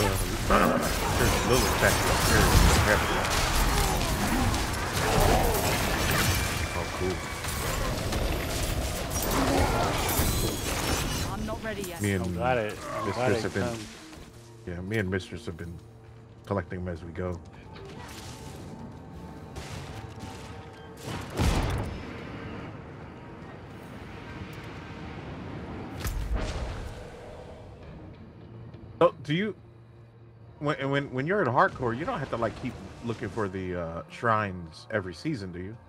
There's a little statue up here. Oh, cool. I'm not ready yet. Me and Mistress have been. Come. Yeah, me and Mistress have been collecting them as we go. So, do you, when you're in hardcore, you don't have to like keep looking for the shrines every season, do you?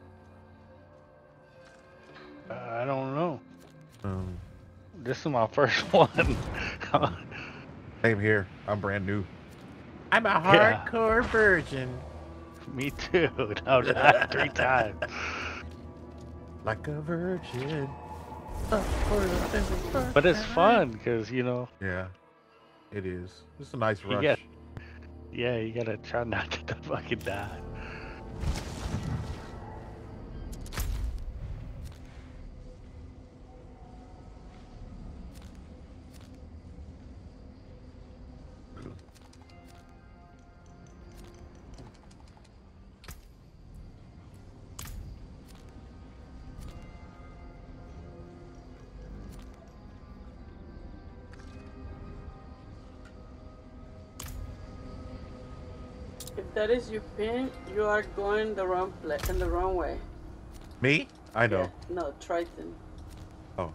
I don't know. Um, This is my first one. Same here. I'm brand new. I'm a Yeah. hardcore virgin. Me too. No, not 3 times. Like a virgin. But it's fun because, you know, Yeah, it is. It's a nice You rush. get- yeah, you gotta try not to fucking die. If that is your pin, you are going the wrong in the wrong way. Me? I know. Yeah, no, Triton. Oh.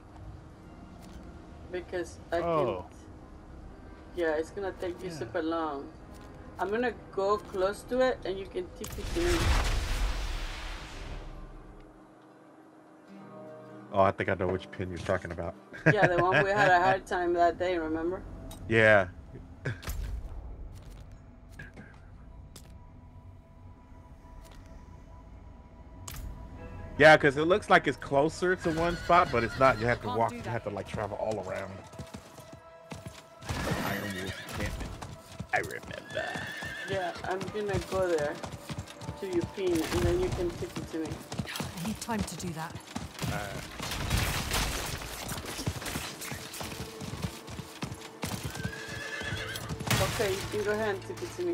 Because I Oh. can. Yeah, it's gonna take you Yeah. super long. I'm gonna go close to it, and you can tip it to me. Oh, I think I know which pin you're talking about. Yeah, the one we had a hard time that day. Remember? Yeah. Yeah, because it looks like it's closer to one spot, but it's not. You have to Can't walk. do You that. have to like travel all around. Ironwood encampment. I remember. Yeah, I'm gonna go there to your pin, and then you can tip it to me. I need time to do that. Okay, you can go ahead and tip it to me.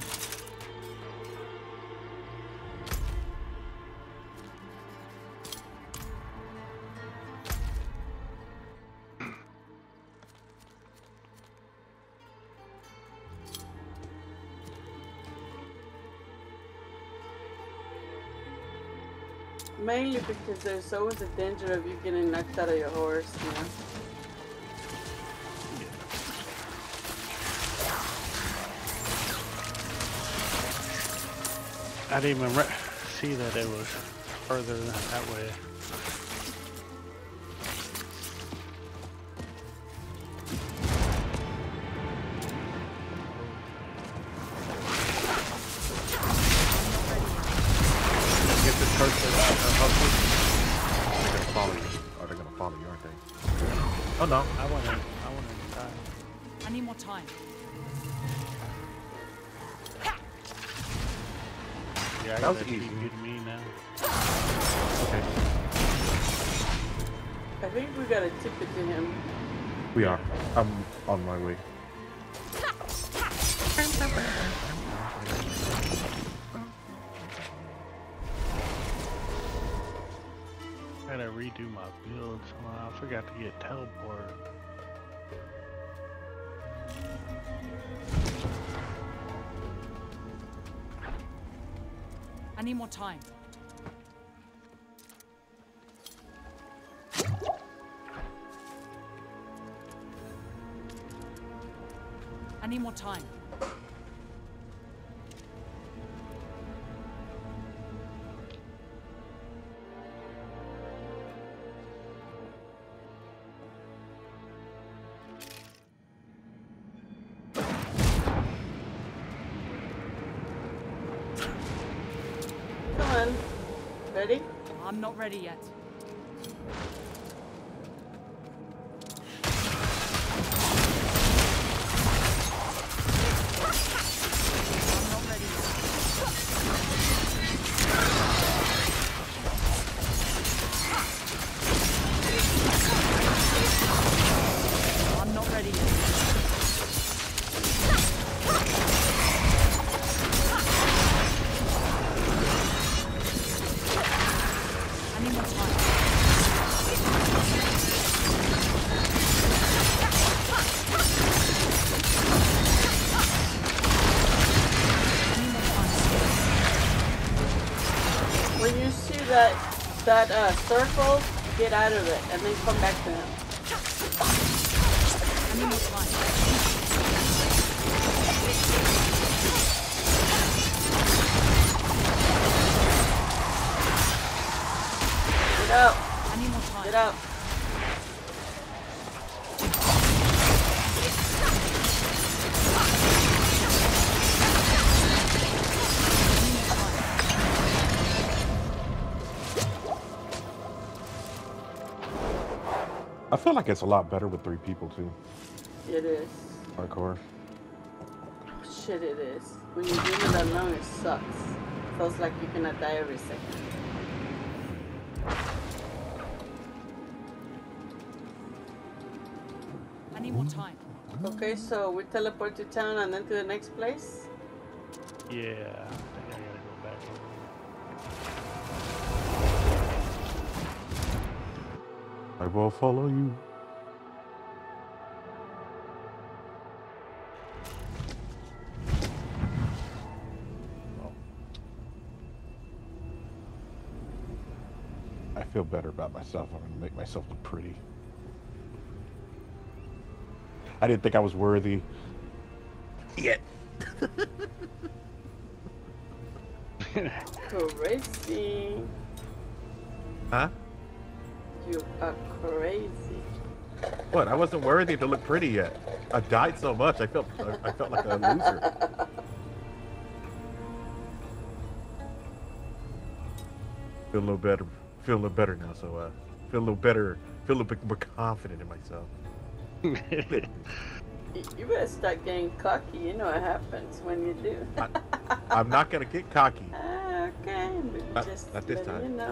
Mainly because there's always a danger of you getting knocked out of your horse, you know? I didn't even see that it was further that way. Get this person hustle. They're gonna follow you. Or they're gonna follow you, aren't they? Oh no. I want to die. I need more time. Yeah, I That was gotta easy. keep getting me now. Okay. I think we gotta tip it to him. We are. I'm on my way. I gotta redo my build somehow. I forgot to get teleport. I need more time. I need more time. Come on. Ready? I'm not ready yet. I'm not ready yet. I'm not ready yet. that circle, get out of it, and then come back to him. I need more time. Get out. I need more time. Get out. I feel like it's a lot better with 3 people too. It is. Hardcore. Shit, it is. When you're doing it alone, it sucks. Feels like you're gonna die every second. I need more time. Okay, so we teleport to town and then to the next place? Yeah, I think I gotta go back over I will follow you. I feel better about myself. I'm gonna make myself look pretty. I didn't think I was worthy yet. Crazy. Huh? You are crazy. What? I wasn't worthy to look pretty yet. I died so much. I felt like a loser. Feel a little better. Feel a little better now. So feel a little better. Feel a little bit more confident in myself. You better start getting cocky. You know what happens when you do. I'm not gonna get cocky. Okay, but just not this letting time. you know.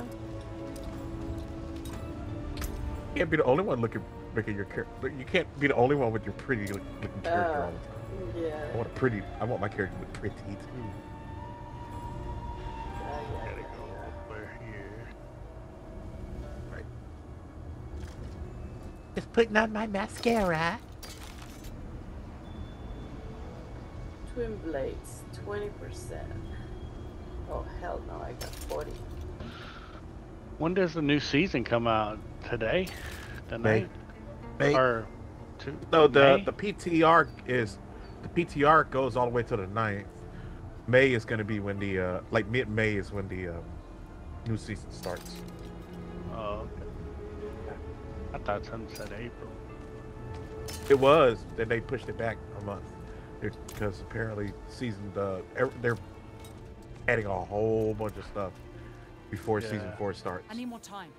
You can't be the only one making your character. You can't be the only one with your pretty looking character on. Yeah. I want my character to look pretty too. Gotta go over here. Right. Just putting on my mascara. Twin blades, 20%. Oh hell no, I got 40. When does the new season come out? Today? Tonight? May. Or two? No, May? the PTR goes all the way to the 9th. May is going to be when the like mid-May is when the new season starts. Oh, okay. I thought something said April. It was, then they pushed it back a month because apparently they're adding a whole bunch of stuff before season 4 starts. I need more time.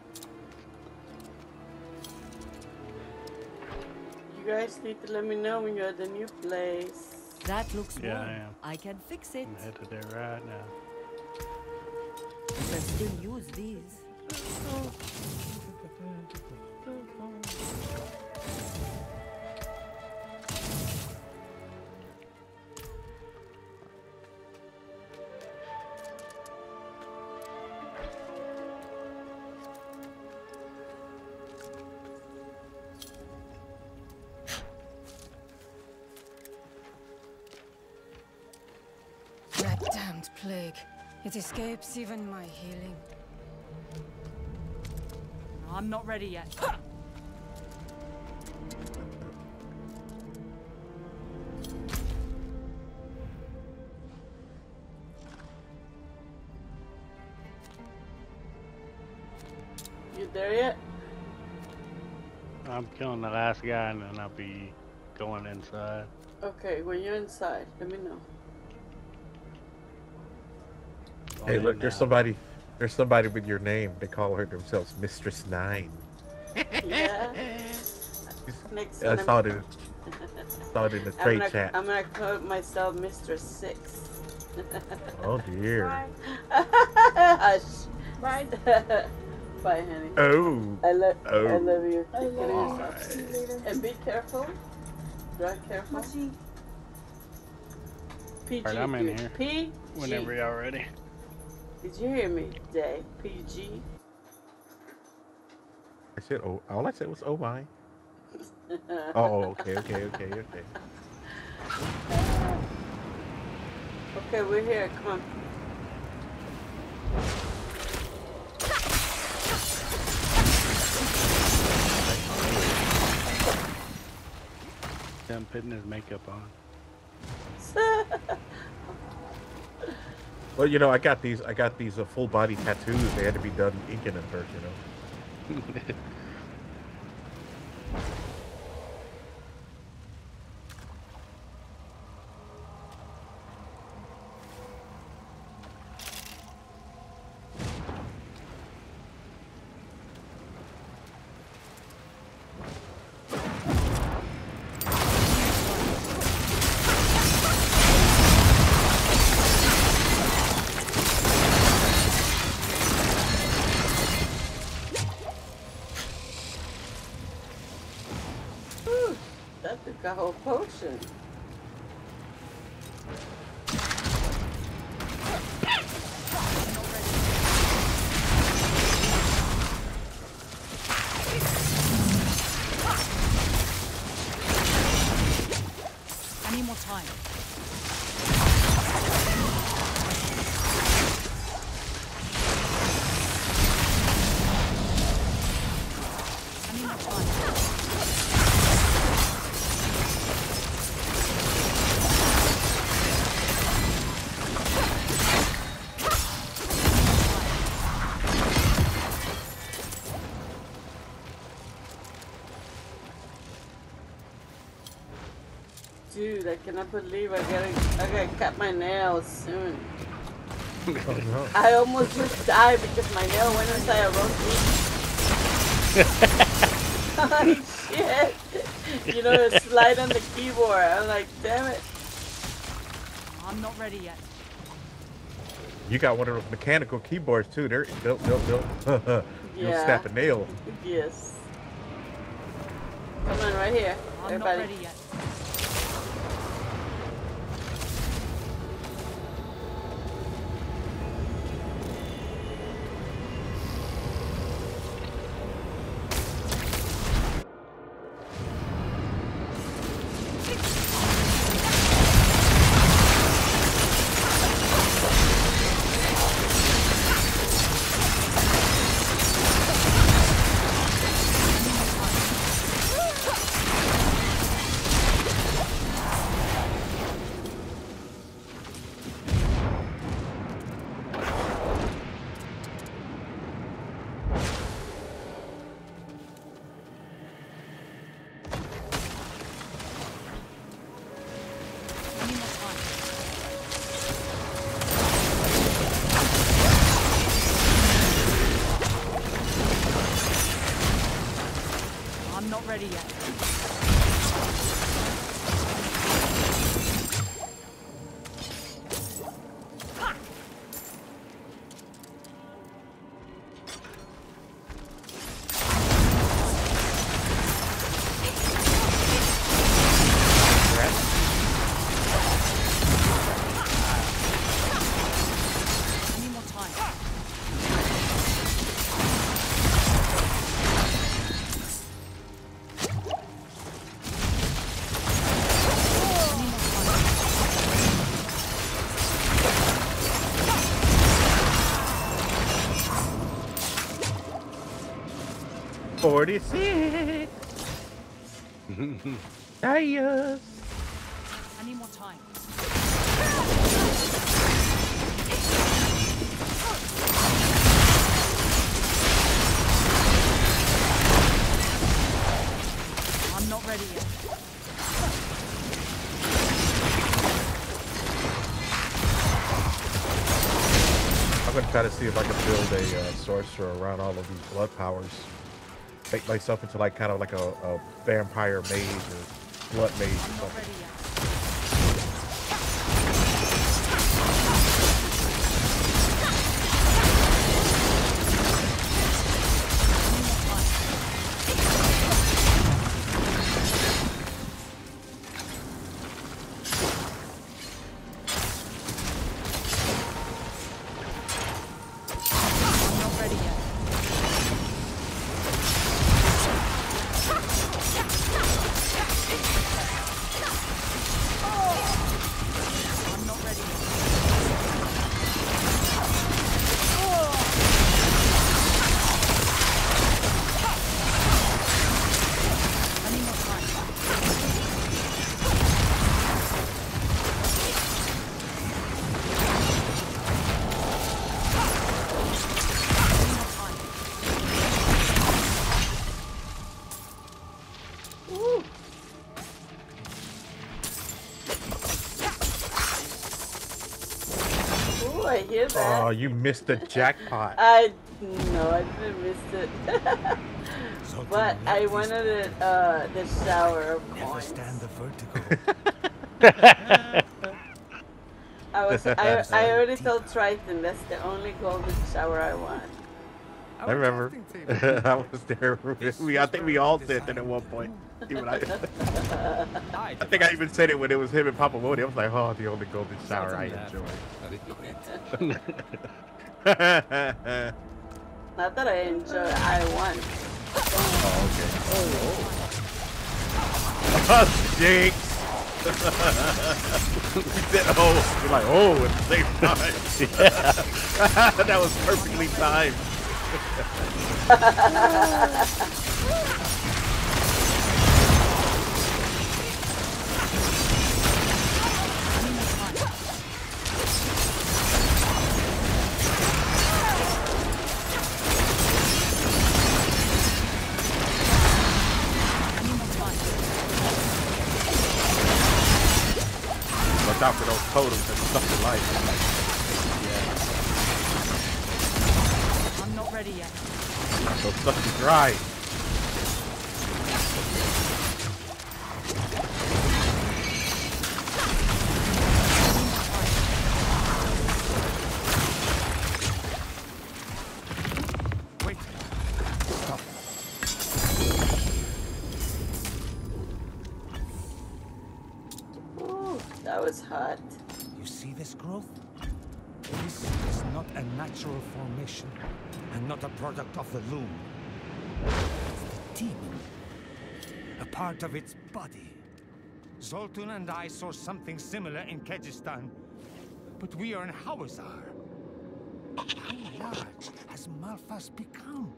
You guys need to let me know when you're at the new place. That looks Yeah, warm. I am. I can fix it. I'm headed there right now. But still use these. That damned plague. It escapes even my healing. I'm not ready yet. You there yet? I'm killing the last guy and then I'll be going inside. Okay, when you're inside, let me know. Hey, Going look, in there's now. somebody with your name. They call her themselves Mistress 9. Yeah. Next I one, saw it in the trade chat. I'm gonna call myself Mr. 6. Oh dear. Hush. Bye. Bye, honey. Oh. I love Oh. you. I Take care love of yourself. you. See you later. And be careful. Drive careful. Machi. PG. Alright, I'm in dude. here. PG. Whenever y'all ready. Did you hear me, Day? PG. I said, oh, all I said was, oh my. Oh, okay. Okay, we're here. Come on. Him putting his makeup on. Well, you know, I got these full body tattoos. They had to be done inking at first, you know. That took a whole potion. I need more time. I need more time. Dude, I cannot believe I gotta cut my nails soon. Oh, no. I almost just died because my nail went inside a roast beef. Holy shit! You know, it slide on the keyboard. I'm like, damn it. I'm not ready yet. You got one of those mechanical keyboards too. They'll Yeah. snap a nail. Yes. Come on, right here. I'm Everybody. not ready yet. I need more time. I'm not ready yet. I need more time. I need more time. 46. Yes. I need more time. I'm not ready yet. I'm gonna try to see if I can build a sorcerer around all of these blood powers. Make myself into like kind of like a vampire mage or blood mage or I'm not something. ready yet. I'm not ready yet. I hear that. Oh, you missed the jackpot. No, I didn't miss it. But I wanted it, the shower of Never coins. stand the vertigo. I already told Triton that's the only golden shower I want. I remember. I was there. I think we all said that at one point. Even I think I even said it when it was him and Papa Modi. I was like, oh, the only golden shower I enjoy. Not that I enjoy, I want. Oh, okay. Oh, jinx. We said, oh, we're like, oh, at the same time. That was perfectly timed. Watch out for those totems and stuff in life. I'm not ready yet. So stuff is dry. Wait. Stop. Ooh, that was hot. You see this growth? This is not a natural formation, and not a product of the loom. It's the demon, a part of its body. Zoltun and I saw something similar in Kyrgyzstan, but we are in Hawazar. How large has Malphas become?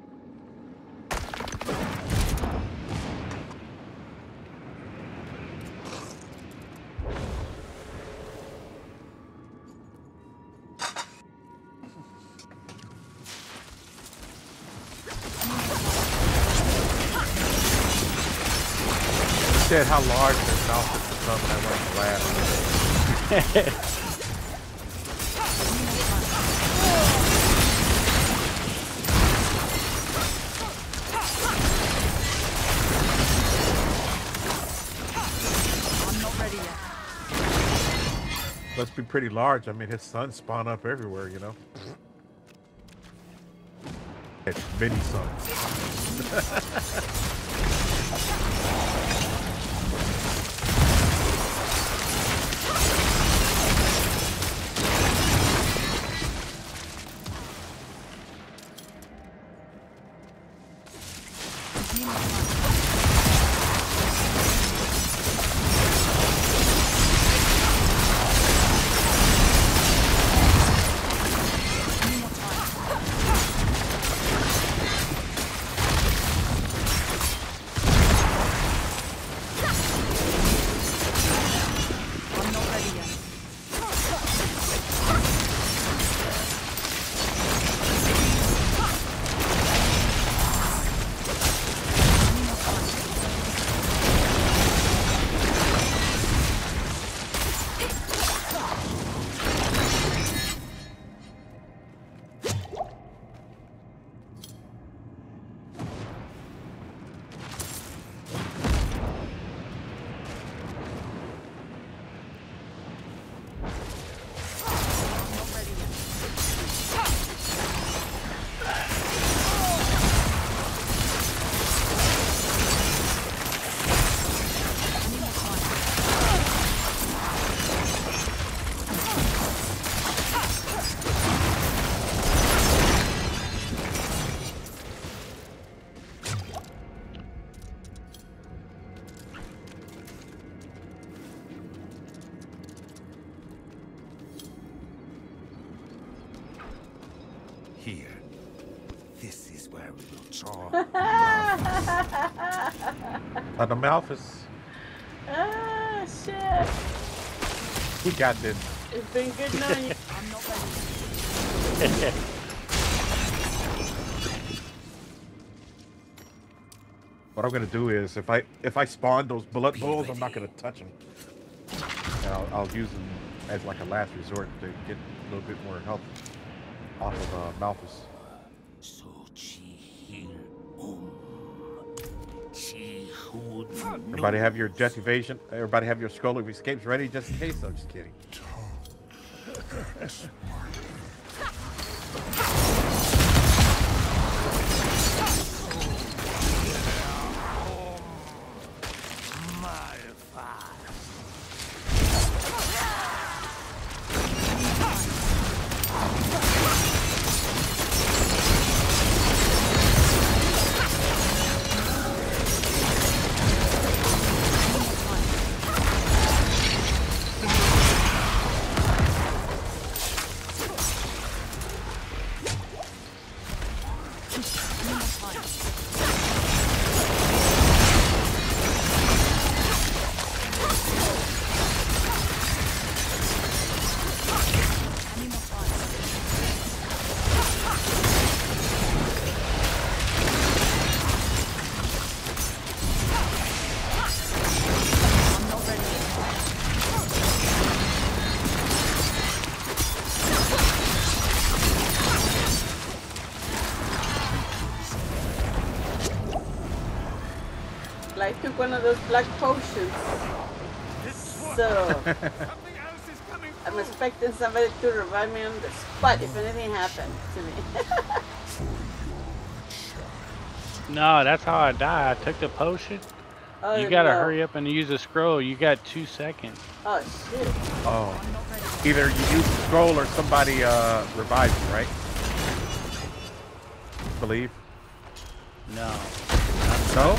Said how large this mouth has become, and I went to laugh. I'm not ready yet. Must be pretty large. I mean, his sons spawn up everywhere, you know. It's many sons. I'm not ready yet. I'm not ready yet. I need more time. Here. This is where we will draw. The Malphas, Ah, shit. we got this. It's been good knowing you. I'm not ready yet. What I'm gonna do is, if I spawn those blood bowls, I'm not gonna touch them. And I'll use them as like a last resort to get little bit more health off of Malthus. So chi hil Everybody have your jet evasion. Everybody have your scroll of escapes ready just in case. I'm just kidding. I took one of those black potions. So I'm expecting somebody to revive me on the spot if anything happened to me. No, that's how I die. I took the potion. Oh, You gotta no. hurry up and use the scroll. You got 2 seconds. Oh shit. Oh. Either you use the scroll or somebody revives you, right? Believe? No. No?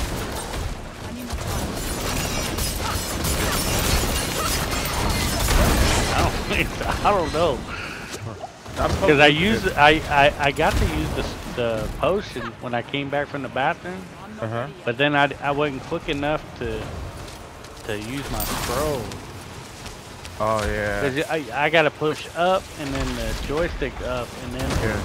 I don't know. Because I got to use the potion when I came back from the bathroom, but then I wasn't quick enough to use my scroll. Oh yeah. Because I got to push up and then the joystick up and then. Yeah.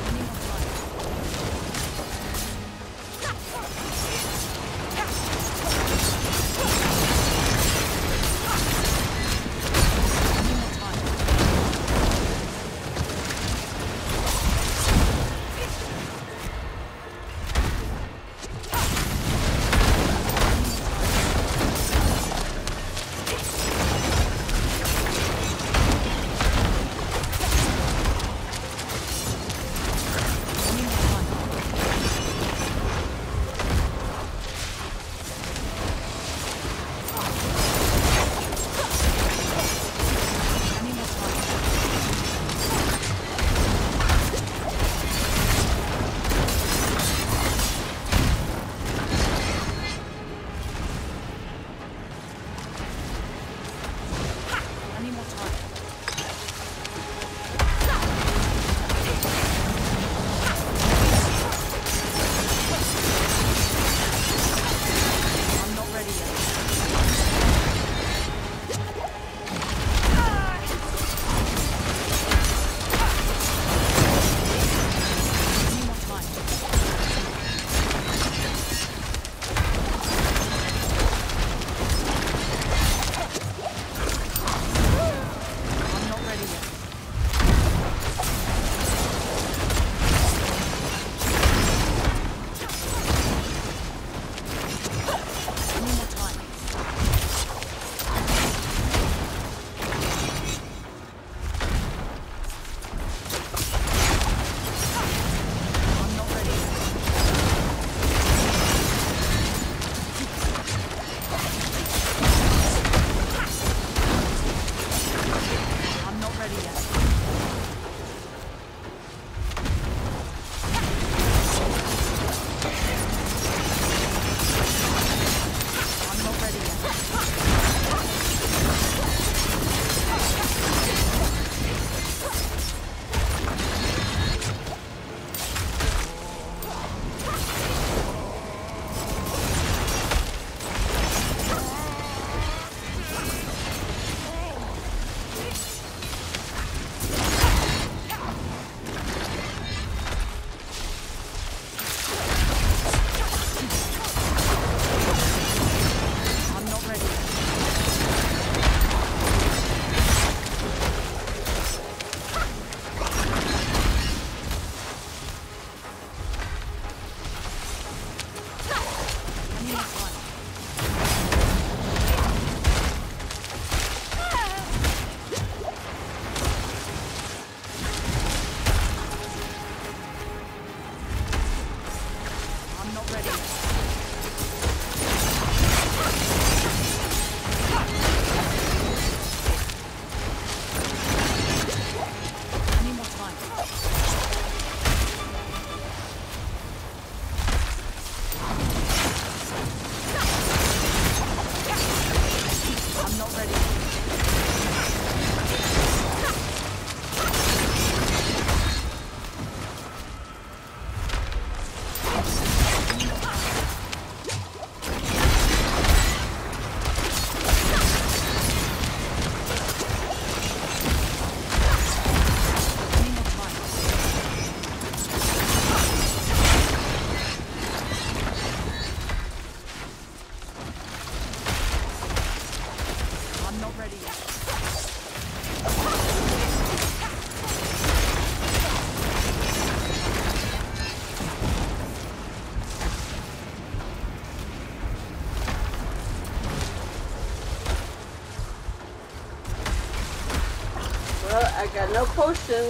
I got no potions.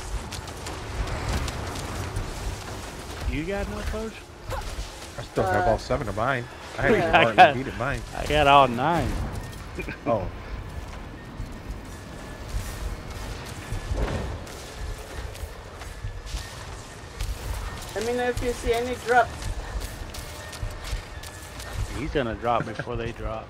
You got no potion? I still have all 7 of mine. I haven't I even got- already needed mine. I got all 9. Oh. Let me know if you see any drops. He's gonna drop before they drop.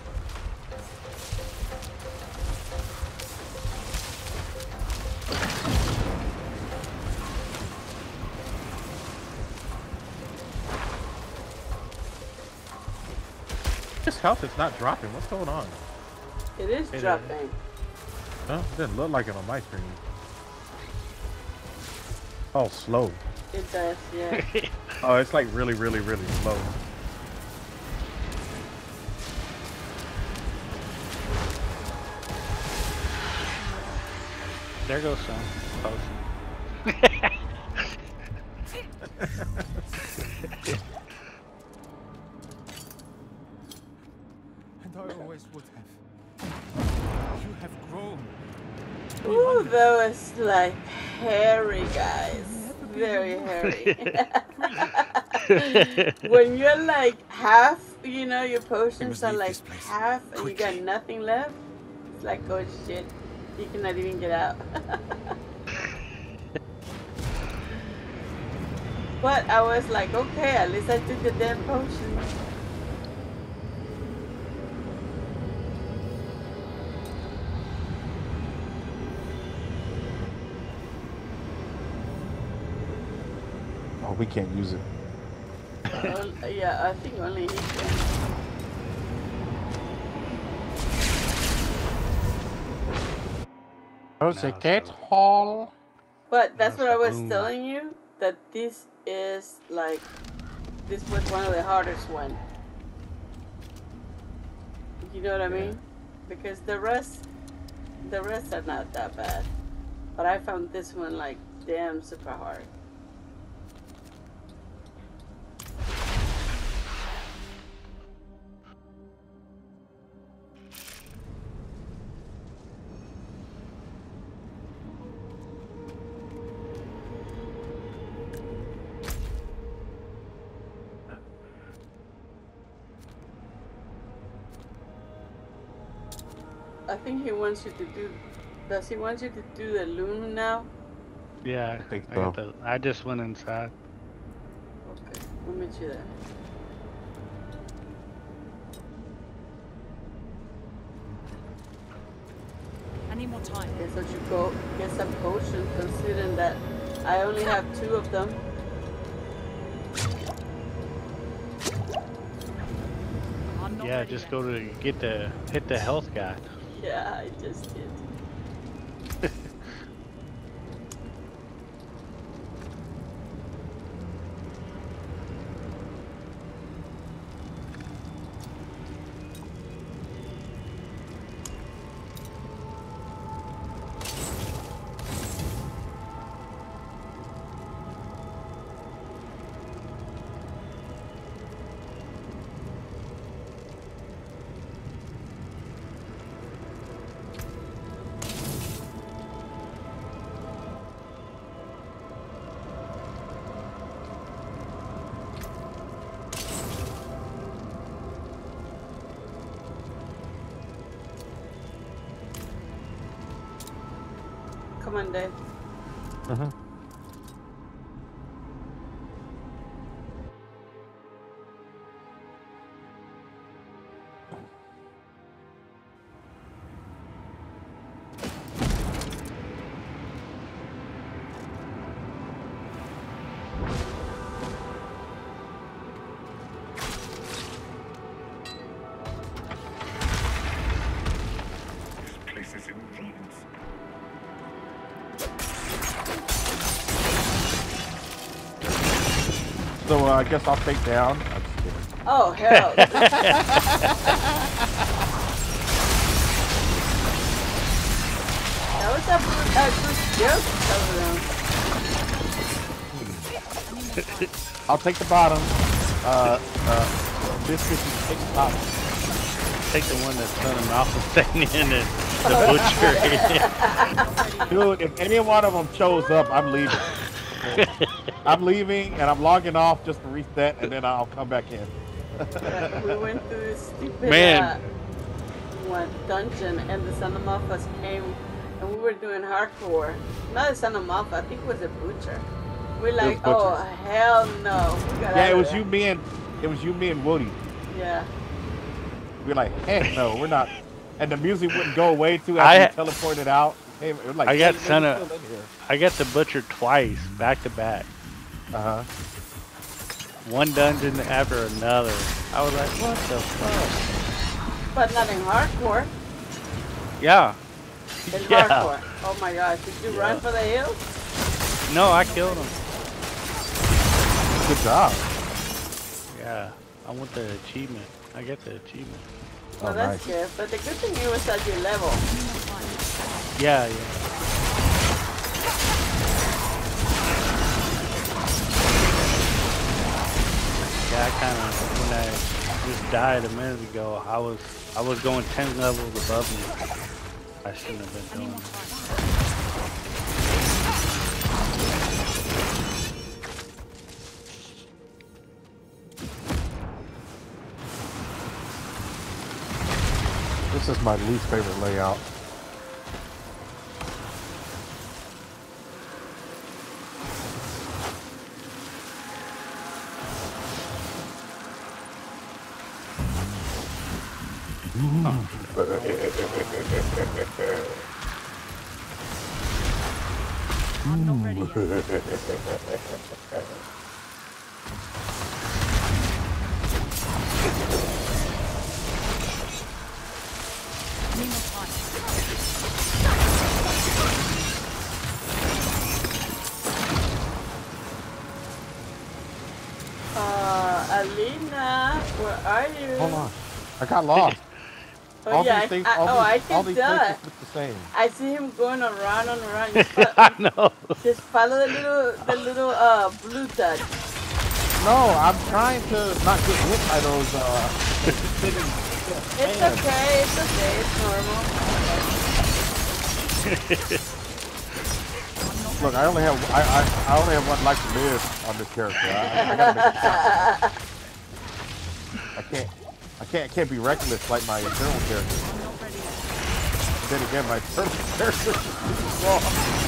This health is not dropping. What's going on? It is It dropping. Huh? It didn't look like it on my screen. Oh, slow. It does, yeah. Oh, it's like really, really, really slow. There goes some potion. And I always would have. You have grown. Ooh, that was like hairy, guys. Very hairy. When you're like half, you know, your potions are leave like this place. half and you got Quickly. nothing left, it's like, oh shit, you cannot even get out. But I was like, okay, at least I took the damn potion. Oh, we can't use it. Yeah, I think only he can. Rosette Hall. But that's what I was Boom. telling you, that this is like, this was one of the hardest one. You know what I mean? Because the rest are not that bad. But I found this one like damn super hard. I think he wants you to do. Does he want you to do the loom now? Yeah, think I got so. I just went inside. Okay, we'll meet you there. I need more time. Guess I should go get some potions, considering that I only have 2 of them. I'm not Yeah, ready just yet. go to hit the health guy. Yeah, I just did. Come on, Dave. Uh-huh. This place is in ruins. So I guess I'll take down. I'm just kidding. Oh, hell. That was a good joke over there. I'll take the bottom. Biscuit, you take the bottom. Take the one that's turning off and staying in it. The butcher. Dude, if any one of them shows up, I'm leaving. I'm leaving and I'm logging off just to reset, and then I'll come back in. We went through this stupid one dungeon, and the Son of Malphas came, and we were doing hardcore. Not the Son of Malphas, I think it was a butcher. We're like, oh hell no. Yeah, it was you, me, and Woody. Yeah. We're like, heck no, we're not. And the music wouldn't go away too after you teleported out. It was like, I got the butcher twice, back to back. One dungeon after another. I was like, what the fuck? But not in hardcore. Yeah. In hardcore. Oh my gosh, did you run for the hills? No, I killed him. Good job. Yeah, I want the achievement. I get the achievement. Well, that's good. But the good thing it was at your level. Yeah. Yeah, I kind of, when I just died a minute ago, I was going 10 levels above me. I shouldn't have been doing that. This is my least favorite layout. I'm not ready yet. Need more time. Alina, where are you? Hold on. I got lost. Oh all yeah, these things, I all can these tell. places look the same. I see him going around and around. I know. Just follow the little blue dot. No, I'm trying to not get hit by those It's okay, it's normal. Look, I only have one life to live on this character. I gotta make it I can't be reckless like my eternal character. Then again, my eternal character is wrong.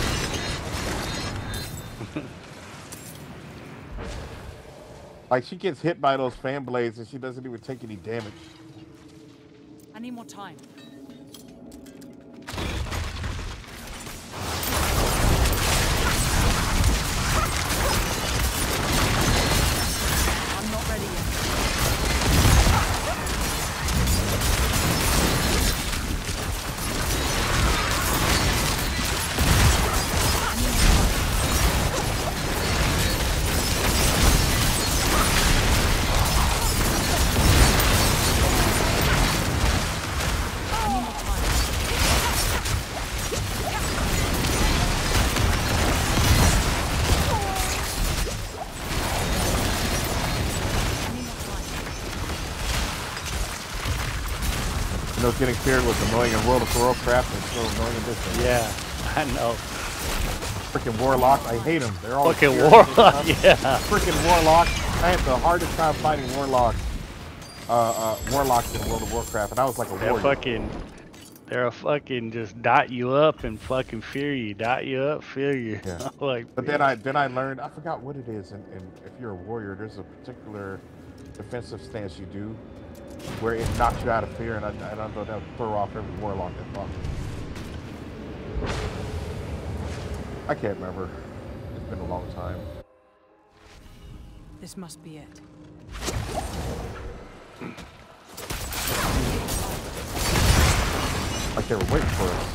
Like, she gets hit by those fan blades and she doesn't even take any damage. I need more time. I'm not ready yet. You know, getting feared was annoying in World of Warcraft and still annoying in this one. Yeah, I know. Freaking Warlock, I hate them. They're all fucking Warlock, yeah. Freaking Warlock. I had the hardest time fighting Warlocks in World of Warcraft, and I was like a warrior. They're fucking just dot you up and fucking fear you. Dot you up, fear you. Yeah. Like, but then I learned, I forgot what it is, and if you're a warrior, there's a particular defensive stance you do where it knocks you out of fear, and I don't know, that would throw off every Warlock that fought. I can't remember. It's been a long time. This must be it. Like they were waiting for us.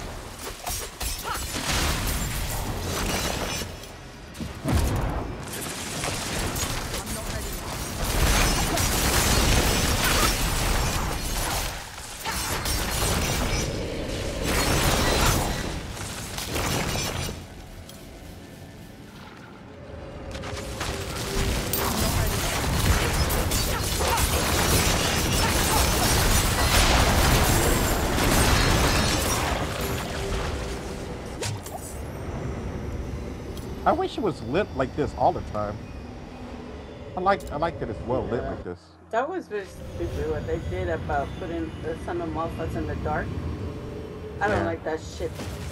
I wish it was lit like this all the time. I like that it's well lit like this. That was very stupid what they did about putting the Son of Malphite in the dark. I don't like that shit.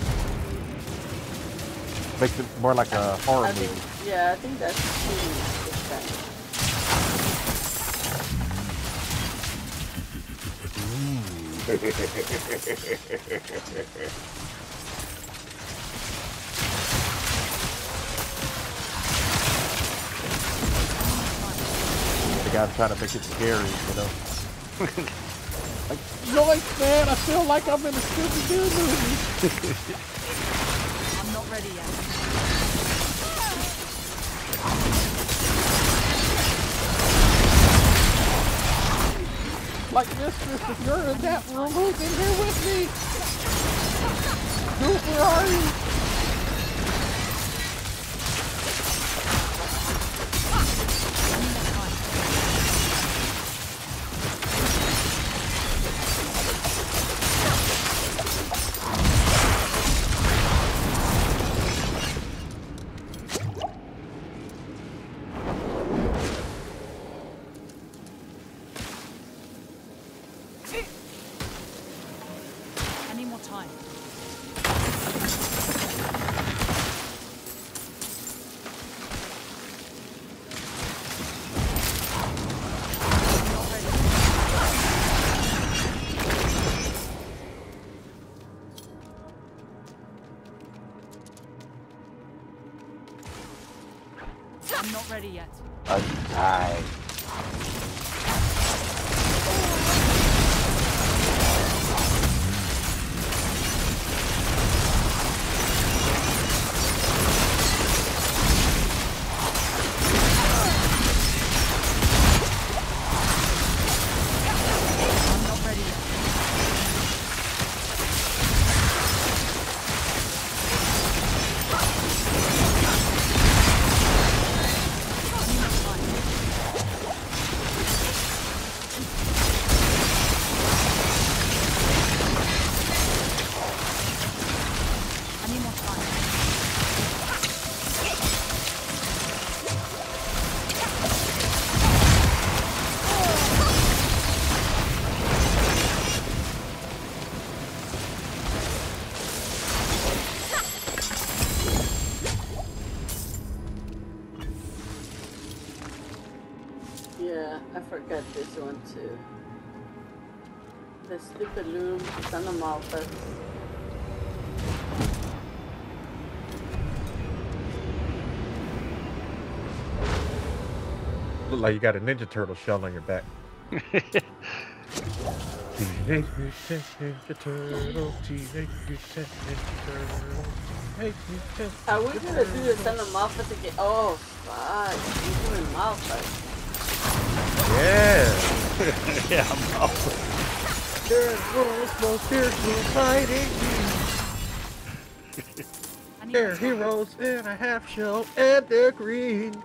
Makes it more like a horror movie. Yeah, I think that's cheating. The guy's trying to make it scary, you know. Like, yoink, man! I feel like I'm in a Scooby-Doo movie. I'm not ready yet. Like, mistress, if you're in that room, who's in here with me? Dude, where are you? Any more time? I'm not ready yet. Die. Yeah, I forgot this one too. The stupid loom, Son of Malphite. Look like you got a Ninja Turtle shell on your back. Teenage Mutant Ninja Turtle, Teenage Mutant Ninja Turtle. Are we gonna do the Son of Malphite again? Oh, fuck. We're doing Malphite. Yeah. Yeah, I'm Malphite. There's no spiritual fighting. They're heroes in a half shell and they're green.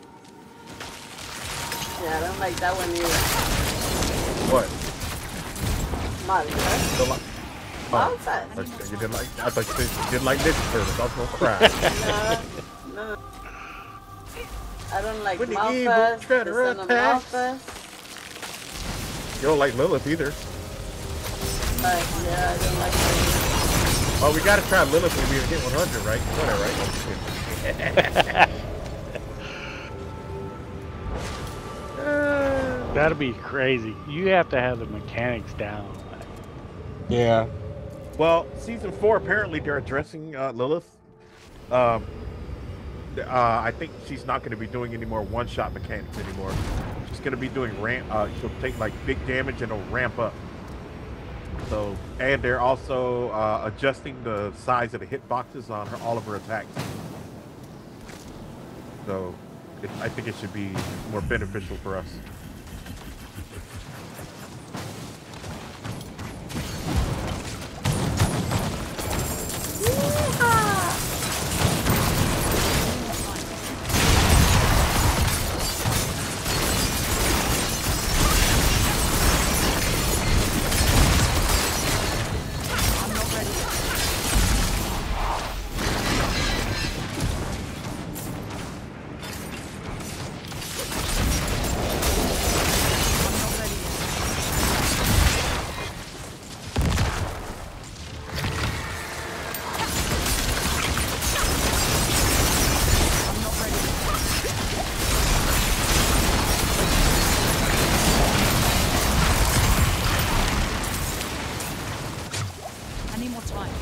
Yeah, I don't like that one either. What? Malphite. Don't like. Malphite. You didn't like. I thought you didn't like Ninja Turtles. I was gonna cry. No. I don't like When the Malphite. evil The Shredder Son of attacks. Malphite. You don't like Lilith either. Like, yeah, I don't like her. Oh, we gotta try Lilith when we hit 100, right? Whatever, right? That'd be crazy. You have to have the mechanics down. Yeah. Well, season 4 apparently they're addressing Lilith. I think she's not going to be doing any more one-shot mechanics anymore. She's going to be doing ramp. She'll take like big damage and it'll ramp up. So, and they're also adjusting the size of the hitboxes on all of her attacks. So, I think it should be more beneficial for us. time.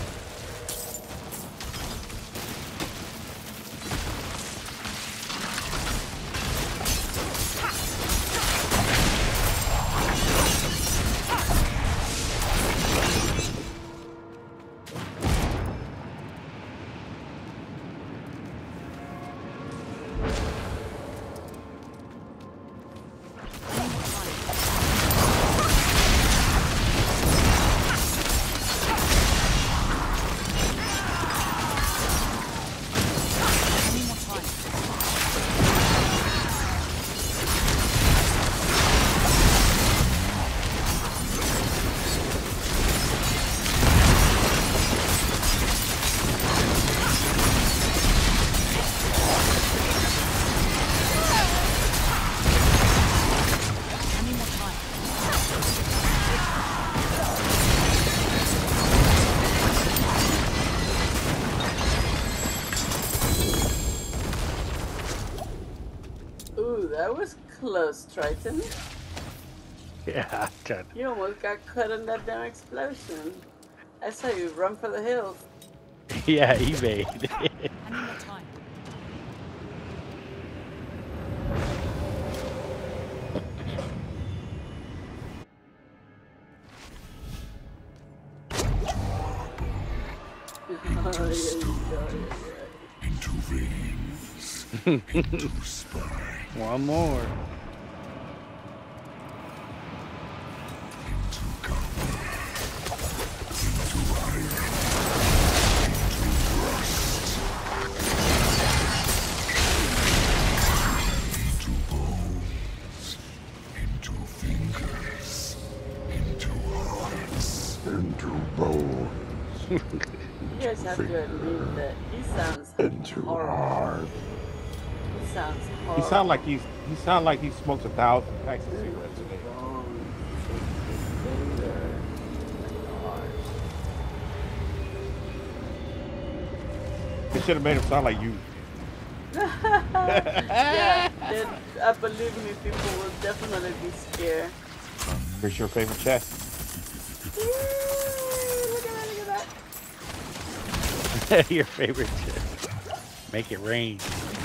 That was close, Triton. Yeah, God. You almost got caught in that damn explosion. I saw you run for the hills. Yeah, eBay. I need more time. Into veins. Into spine. One more. Into copper. Into iron. Into rust. Into bones. Into fingers. Into hearts. Into bones. You guys have to admit that he sounds horrible. He sounds horrible. He sound like he smokes 1,000 packs of cigarettes a day. They should have made him sound like you. Yeah, then, believe me, people will definitely be scared. Where's your favorite chest? Look at that. Your favorite chest. Make it rain.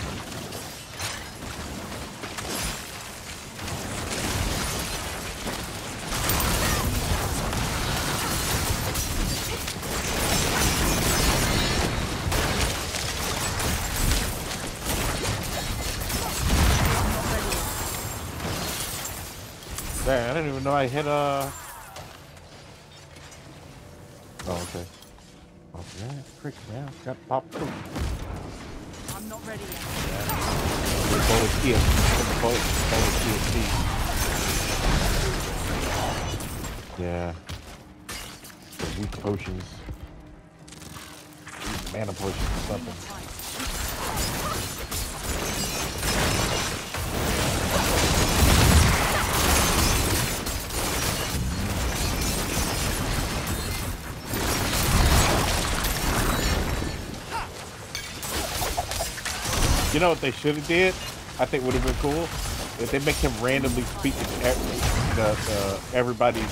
Man, I didn't even know I hit Oh, okay. Oh, yeah, freak, man. Got popped through. I'm not ready yet. The bonus ESP. Yeah. The weak potions. Mana potions or something. You know what they should have did? I think would have been cool if they make him randomly speak to everybody's.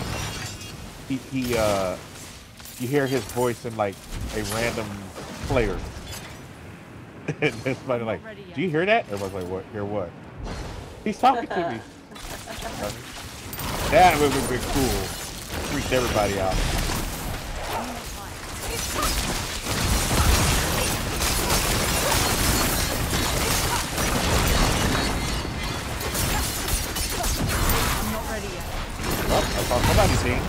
You hear his voice in like a random player, and there's somebody like, "Do you hear that?" Everybody's like, "What? Hear what?" He's talking to me. That would have been cool. Freaked everybody out. Oh, I saw somebody sing.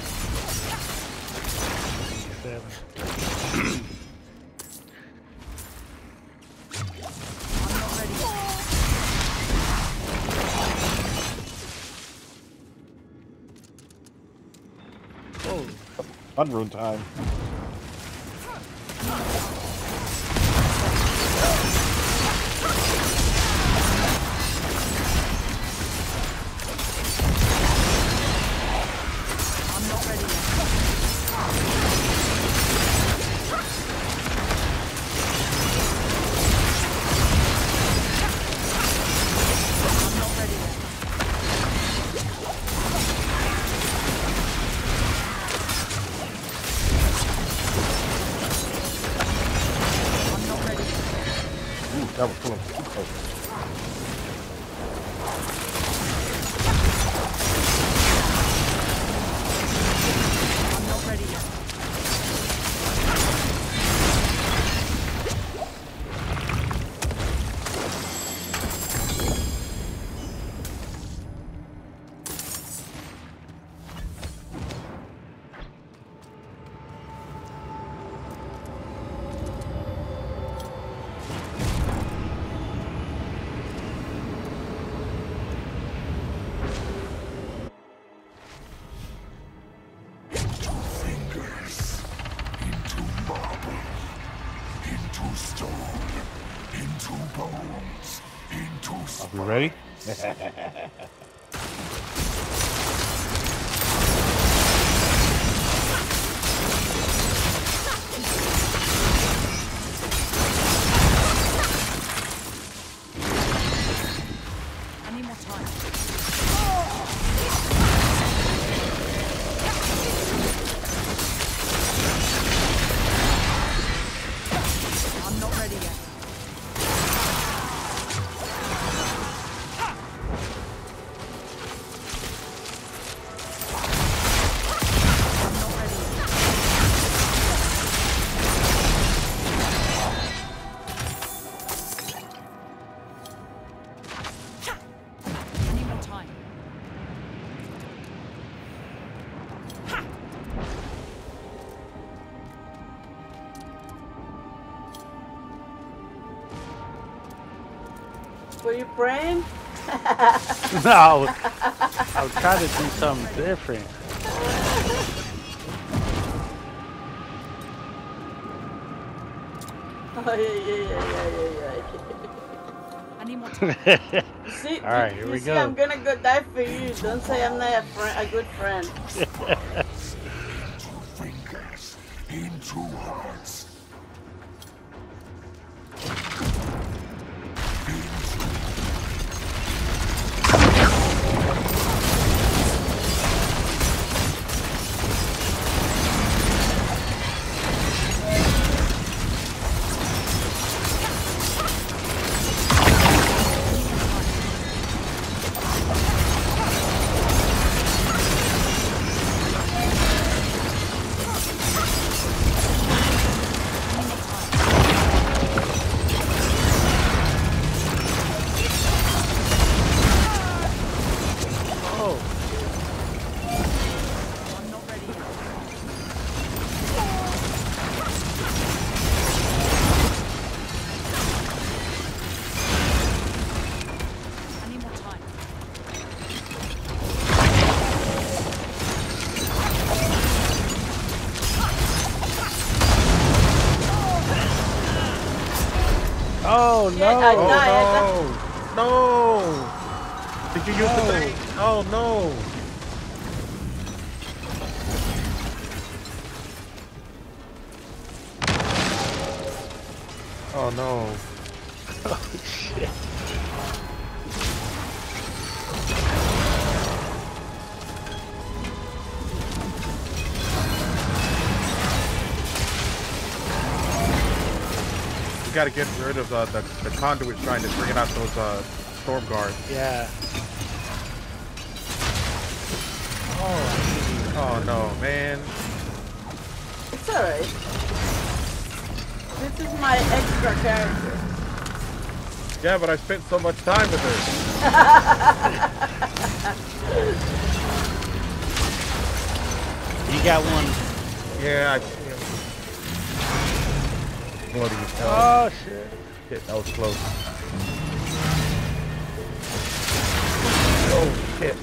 Oh, unruined time. That was full of. I'm not ready yet. Are we ready? I need more time. I'm not ready yet. Were you praying? No, I was trying to do something different. Oh, yeah. I need more time. See, all right, here we see, go. I'm gonna go die for you. Don't say I'm not a good friend. Fingers into hearts. Oh no! I died. No! Did you use the thing? Oh no! Oh no! Oh shit! You gotta get rid of the conduit trying to bring out those storm guards. Yeah. Oh no, man! It's alright. This is my extra character. Yeah, but I spent so much time with her. You got one. Yeah, bloody hell. Oh shit! Shit, that was close. Oh shit.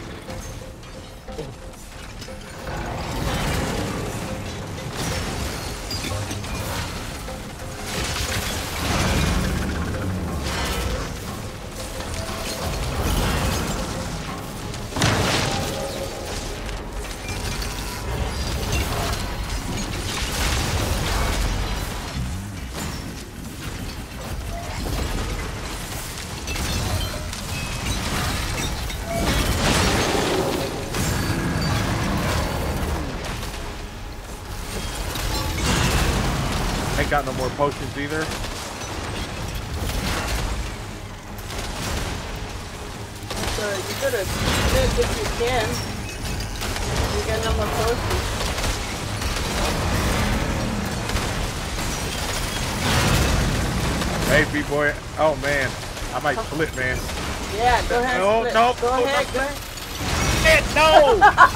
Ain't got no more potions either. so you could have split if you can. You got no more potions. Hey, B-boy. Oh, man. I might split, man. Yeah, go ahead. No, split. no. Go ahead, go ahead. No!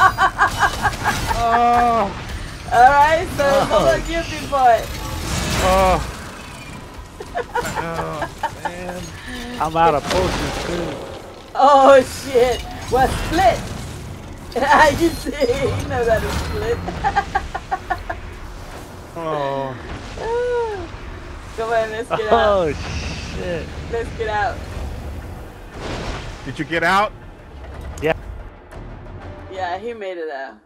Oh. Alright, so it's all on you, B-boy. Oh. Oh, man. I'm out of potions too. Oh shit! Well, split. You see, you know that is split. Oh. Come on, let's get out. Oh shit. Let's get out. Did you get out? Yeah. Yeah, he made it out.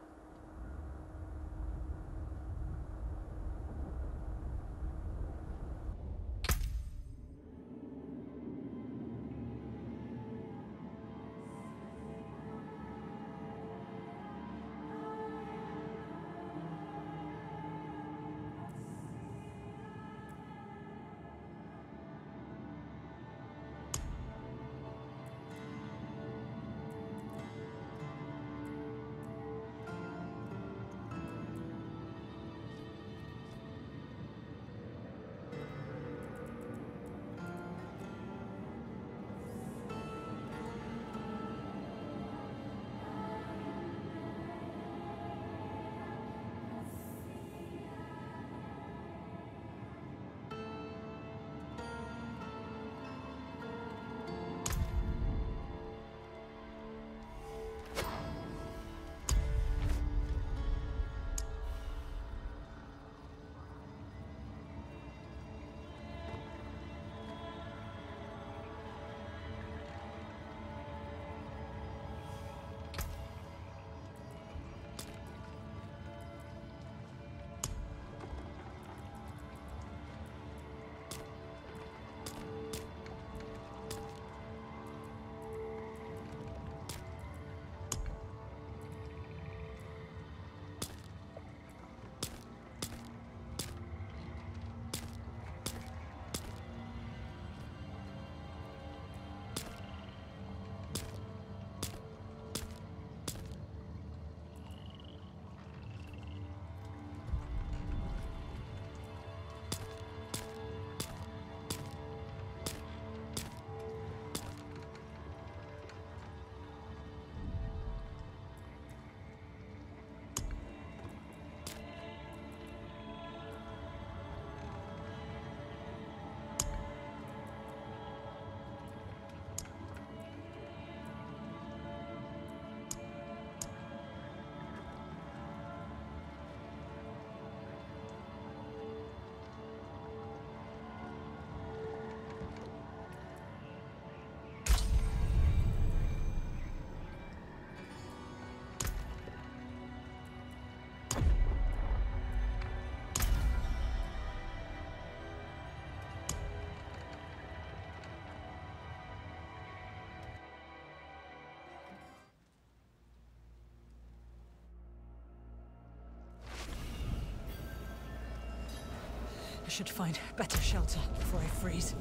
I should find better shelter before I freeze.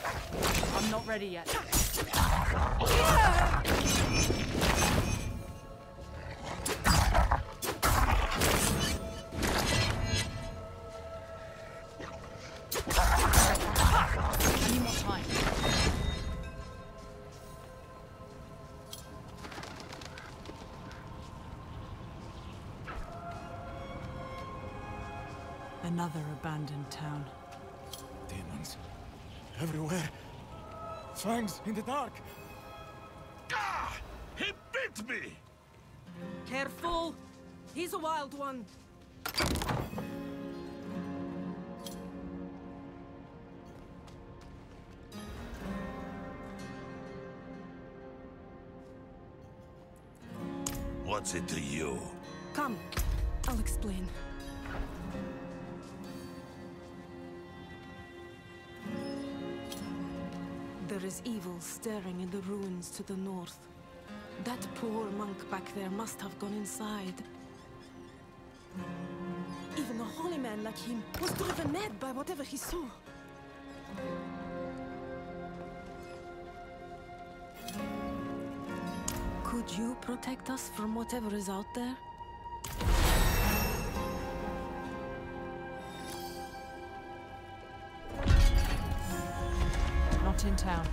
I'm not ready yet. Another abandoned town. Demons. Everywhere. Fangs in the dark. Ah! He bit me! Careful! He's a wild one. What's it to you? Come, I'll explain. There is evil staring in the ruins to the north. That poor monk back there must have gone inside. Even a holy man like him was driven mad by whatever he saw. Could you protect us from whatever is out there? Not in town.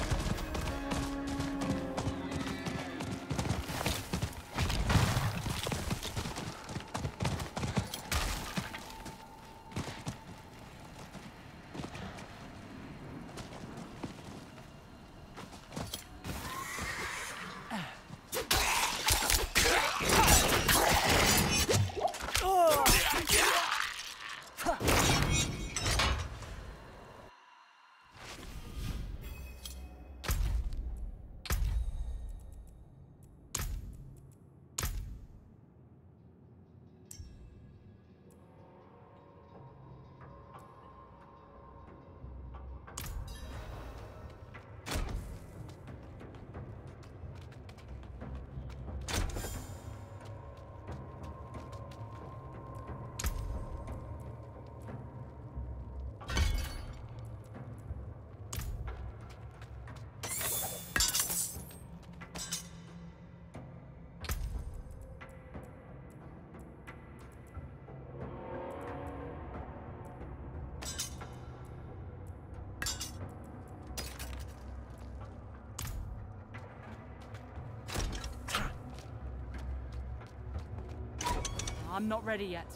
I'm not ready yet.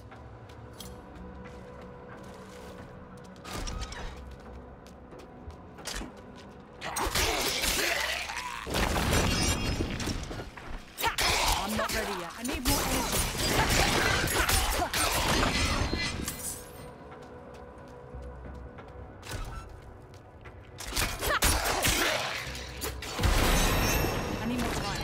I'm not ready yet. I need more energy. I need more time.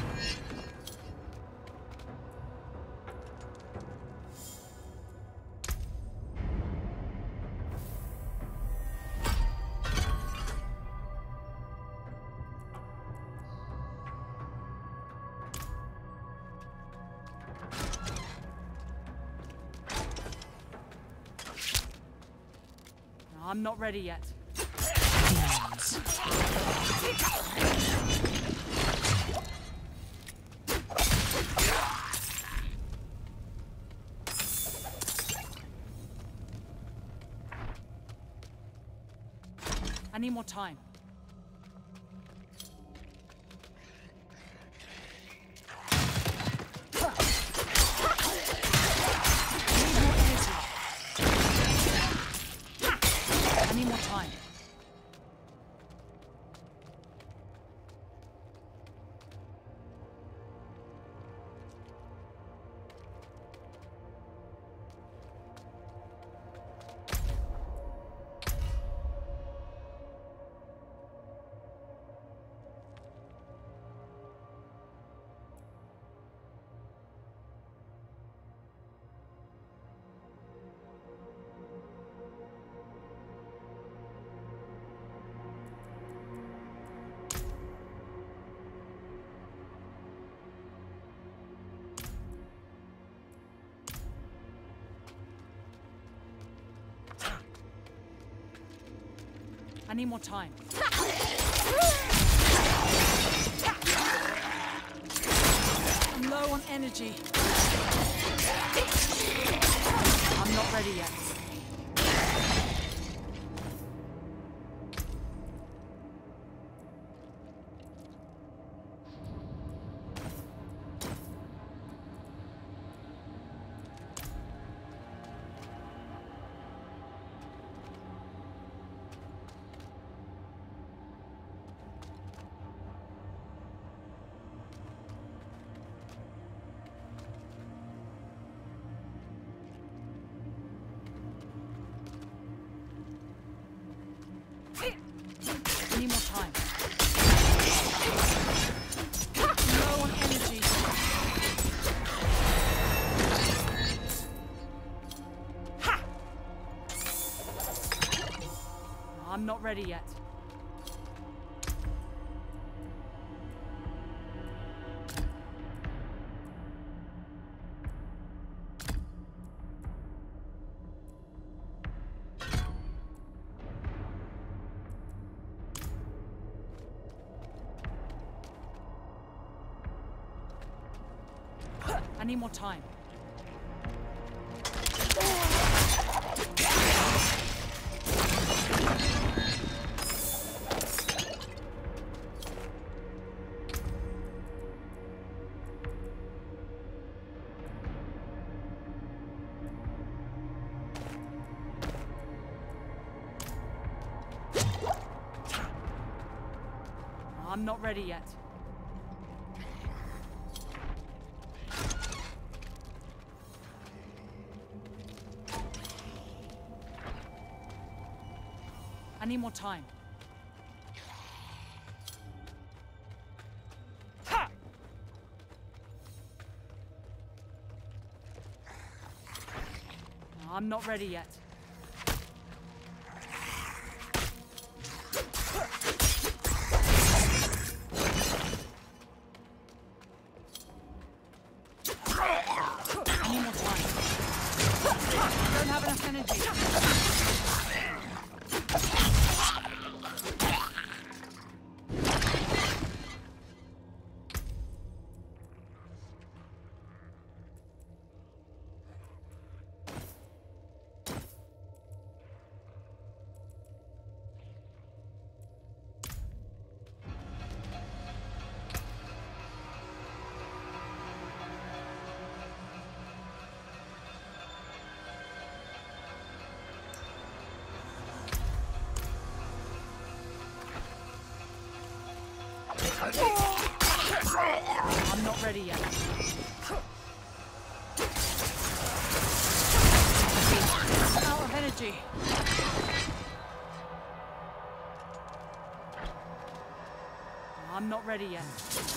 I'm not ready yet. I need more time. I need more time. I need more time. I'm low on energy. I'm not ready yet. I'm not ready yet. I need more time. I'm not ready yet. I need more time. Ha! I'm not ready yet. I need more time. I don't have enough energy. I'm not ready yet. Out of energy. I'm not ready yet.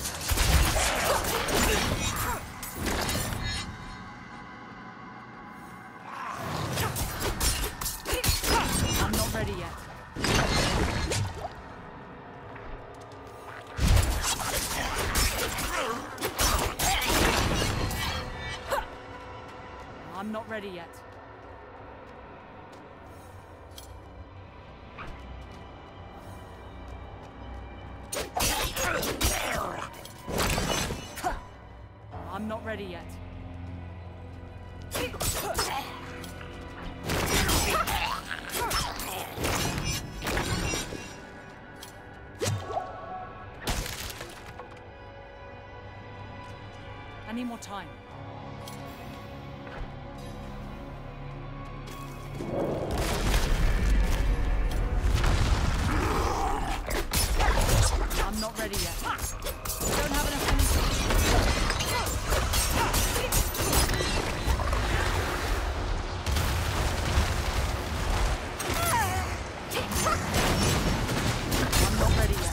I'm not ready yet. I'm not ready yet. I'm not ready yet. I need more time. I'm not ready yet. Don't have enough energy. I'm not ready yet.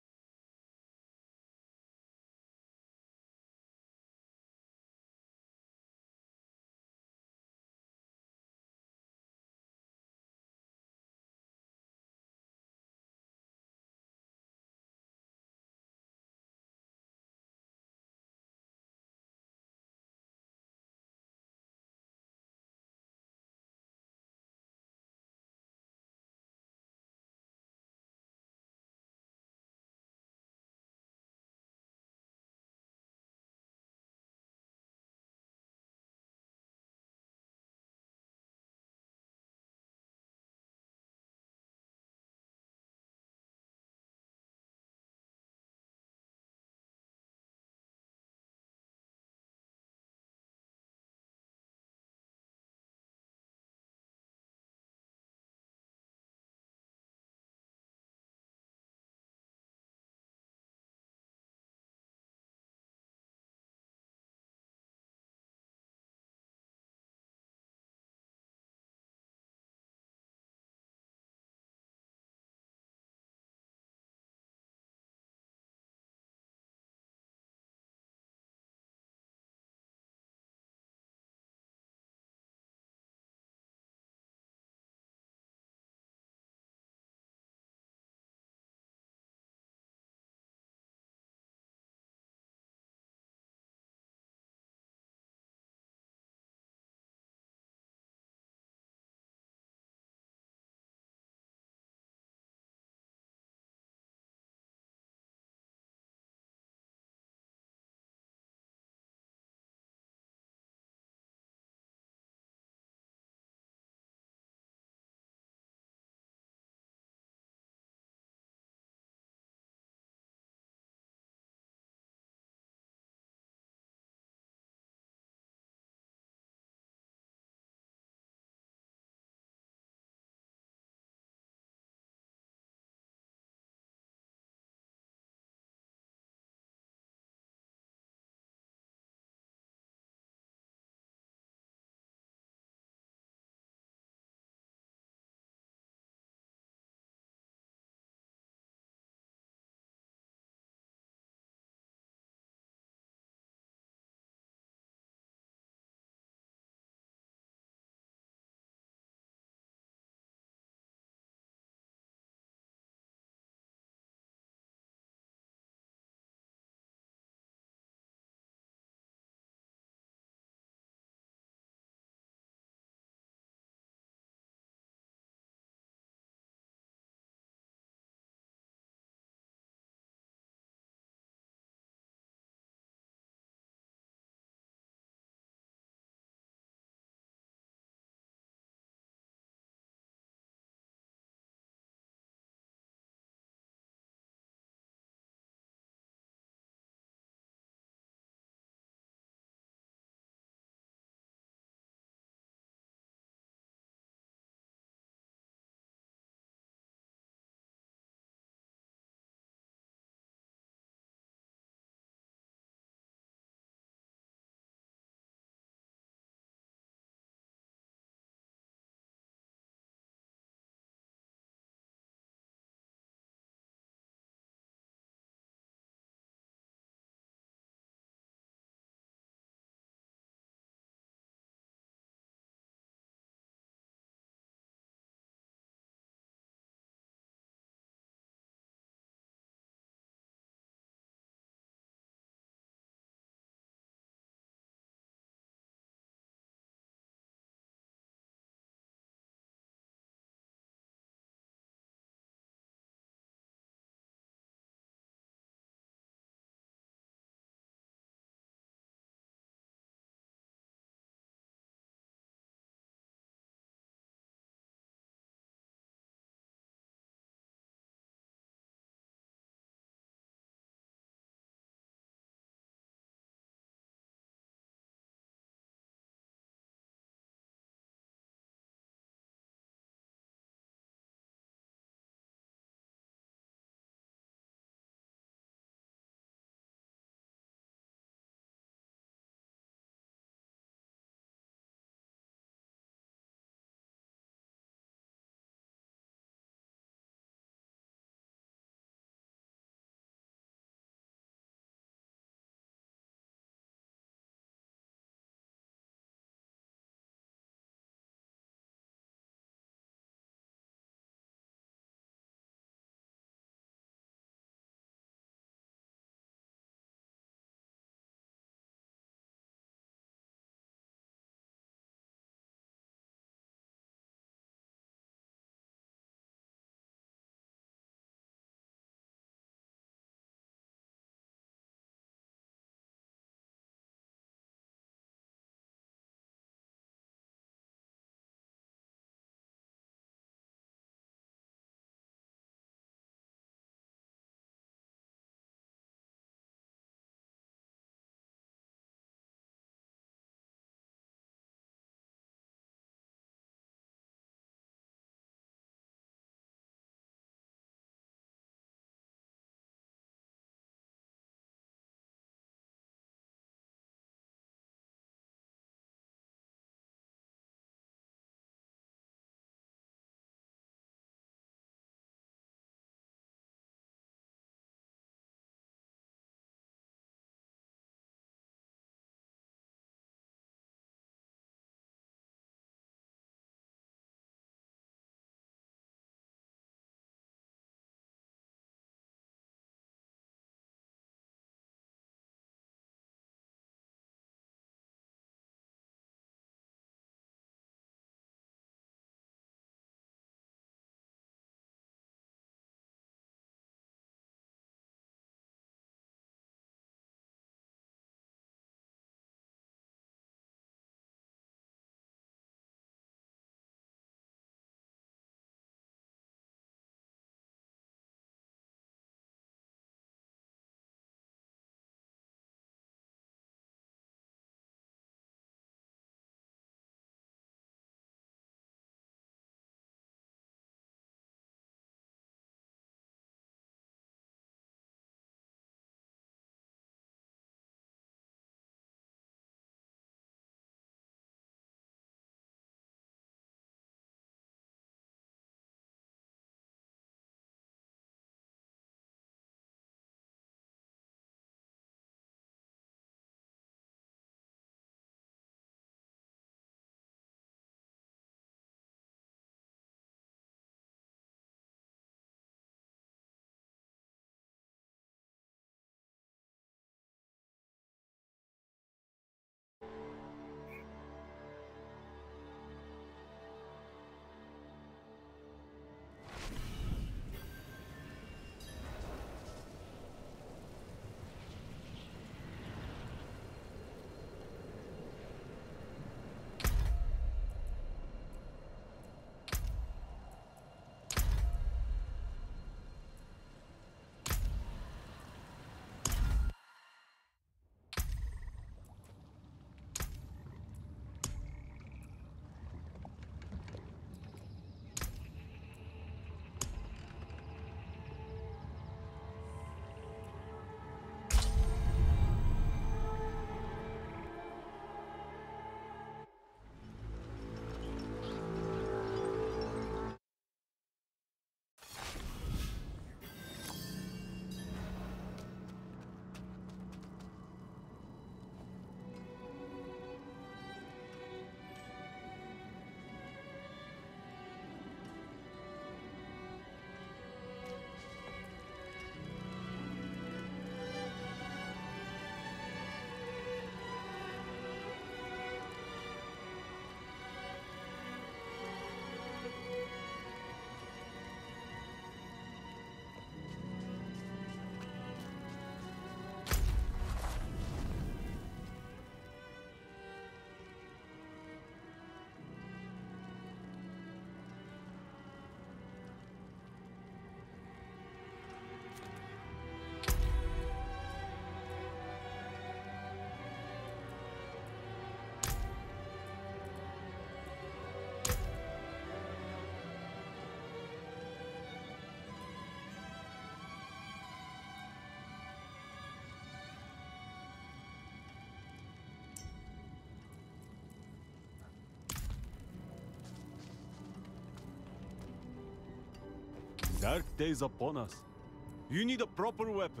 Dark days upon us. You need a proper weapon.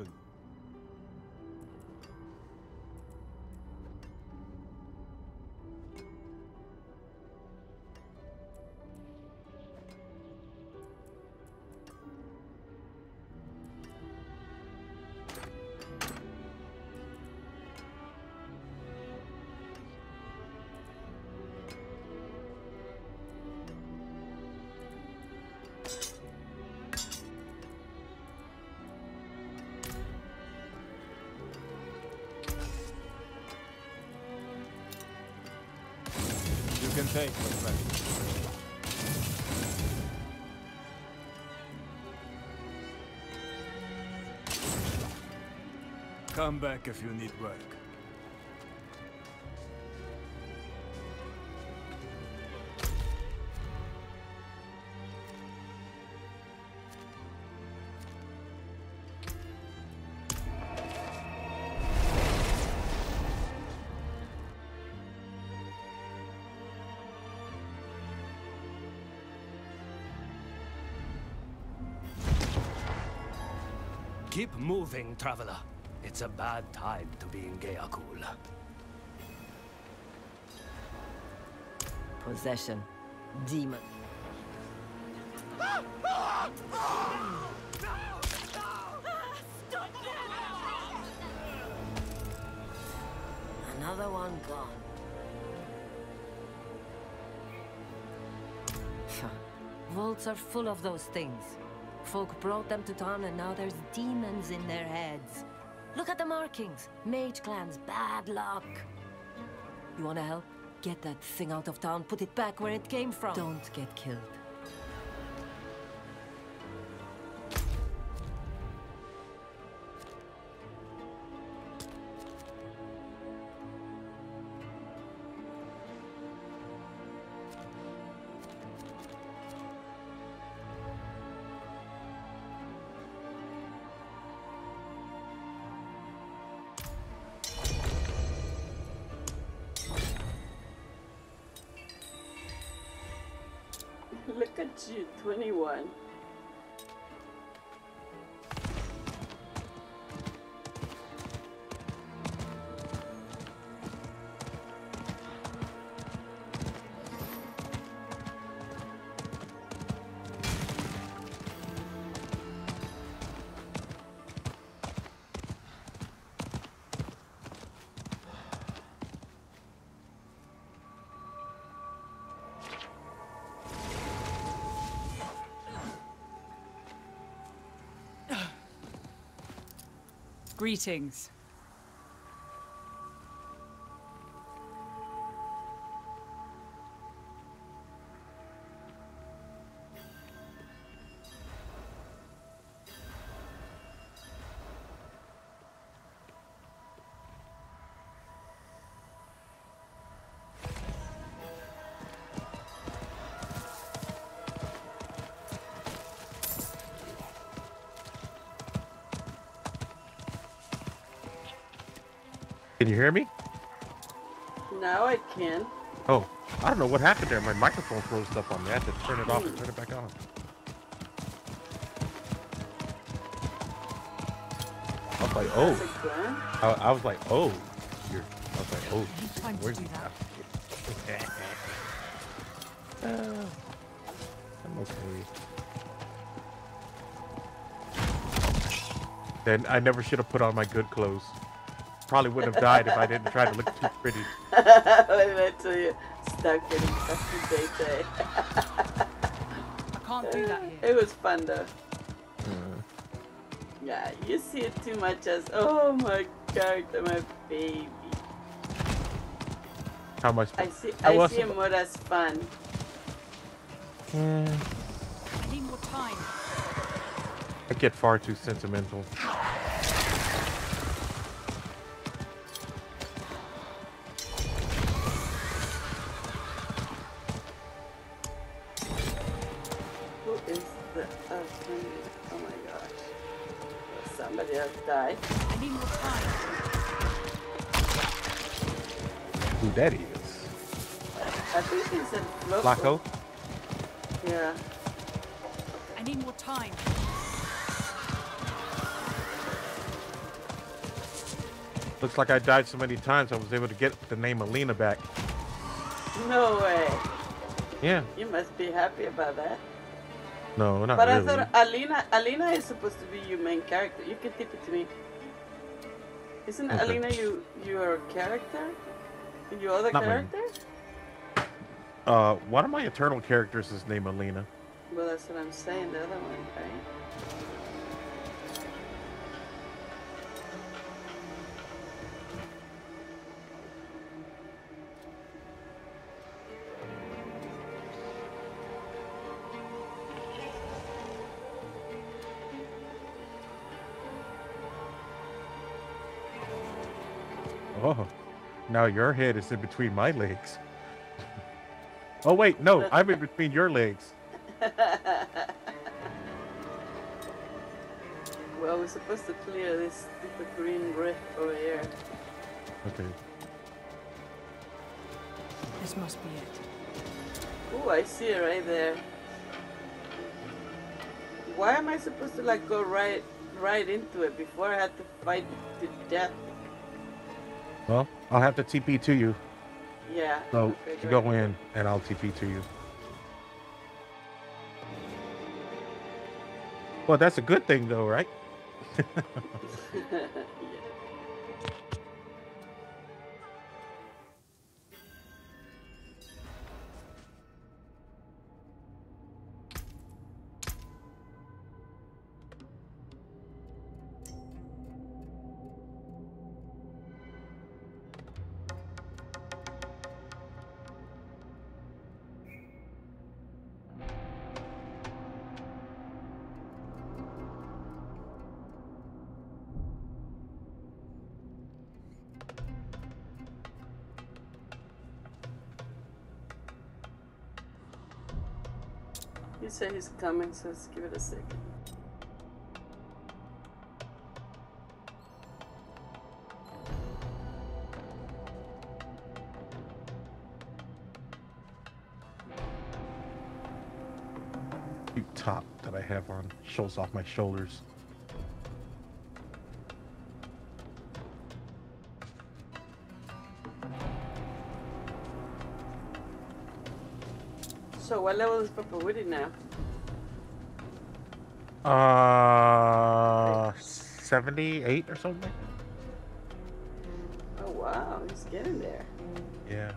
You can take what's left. Come back if you need work. Keep moving, traveler. It's a bad time to be in Geakul. Possession. Demon. Another one gone. Vaults are full of those things. Folk brought them to town and now there's demons in their heads. Look at the markings. Mage clans, bad luck. You wanna help? Get that thing out of town, put it back where it came from. Don't get killed. Look at you, 21. Greetings. Can you hear me? Now I can. Oh, I don't know what happened there. My microphone froze stuff on me. I had to turn it off and turn it back on. I was like, oh. I was like, oh. I was like, oh. Where's that? I'm okay. Then I never should have put on my good clothes. Probably wouldn't have died if I didn't try to look too pretty. Wait a till you start getting fucking day. I can't do that here. It was fun though. Yeah, you see it too much as, oh my god, my baby. How much? I see it more as fun. I need more time. I get far too sentimental. Die. I need more time. Who that is? I think he said Flacco. Yeah. I need more time. Looks like I died so many times I was able to get the name Alina back. No way. Yeah. You must be happy about that. No, not but really. But I thought Alina is supposed to be your main character. You can tip it to me. Isn't okay. Alina your character? Your other not character? One of my eternal characters is named Alina. Well, that's what I'm saying. The other one, right? Oh, now your head is in between my legs. Oh wait, no, I'm in between your legs. Well, we're supposed to clear this stupid green rift over here. Okay. This must be it. Oh, I see it right there. Why am I supposed to like go right into it before I had to fight to death? Well, I'll have to TP to you. Yeah. So okay, you go in and I'll TP to you. Well, that's a good thing though, right? Yeah. He said he's coming, so let's give it a second. Cute top that I have on shows off my shoulders. So what level is Papa Woody now? 78 or something. Oh wow, he's getting there. Yeah.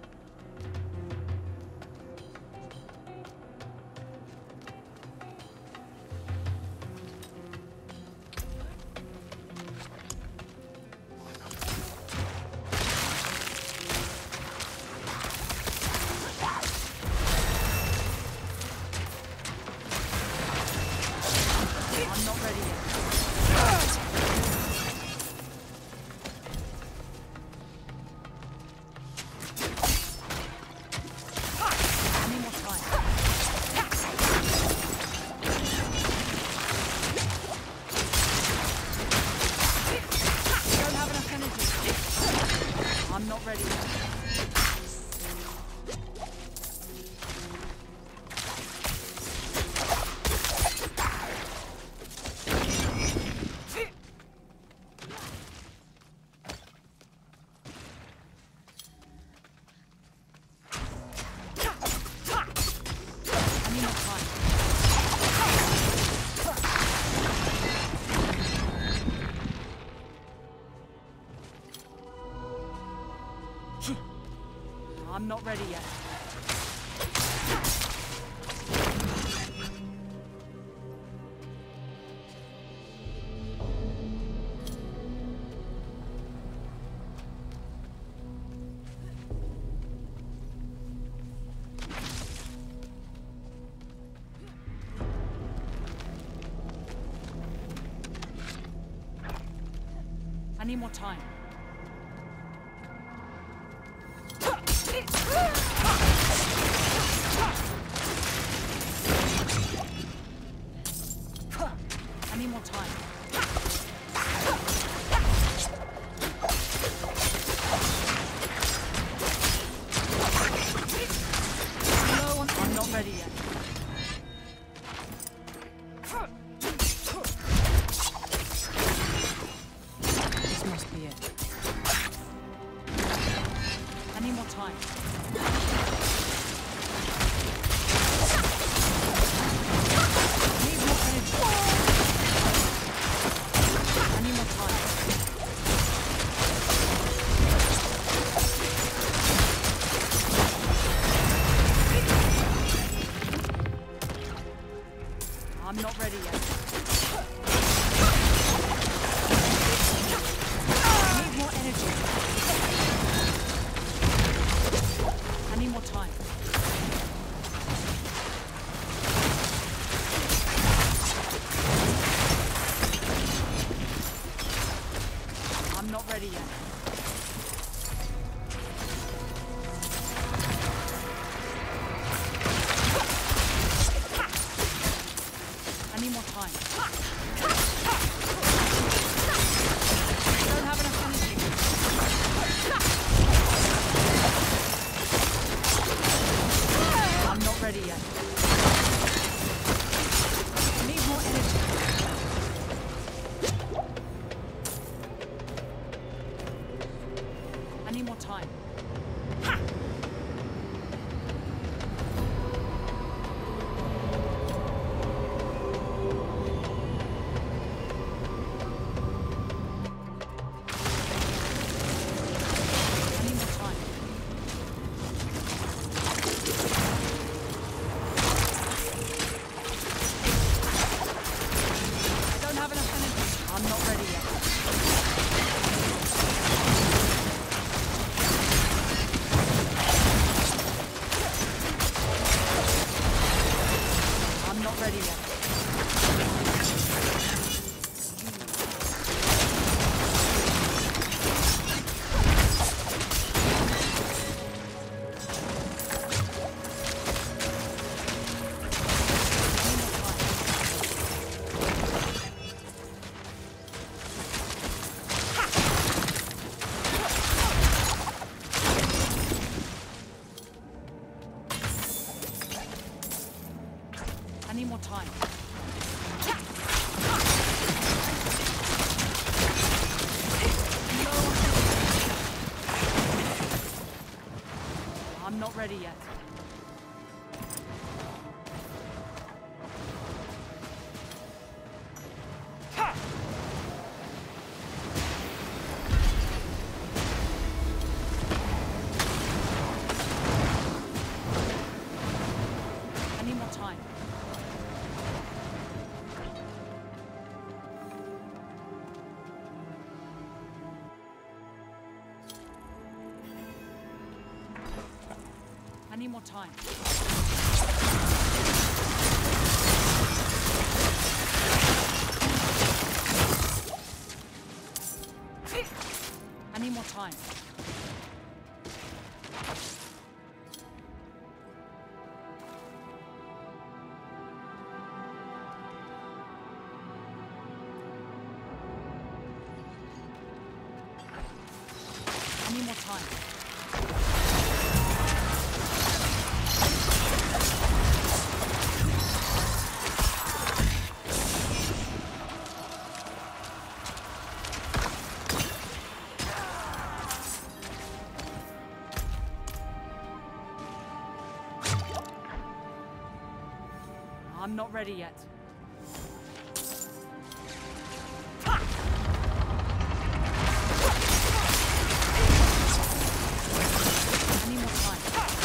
I'm not ready yet. I need more time. I need more time. No, I'm not ready yet. This must be it. time. Need more energy. I need more time. I'm not ready yet. I need more energy. I need more time. I'm not ready yet. I need more time. I don't have enough energy. I'm not ready yet. I need more energy. I need more time. I need more time. I don't have enough energy. I'm not ready yet. I'm not ready yet. I need more time. I'm not ready yet. I need more time. I need more time. I need more time. I need more time. I'm not ready yet. I need more time.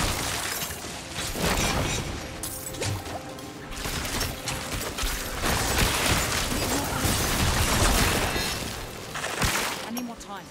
I need more time.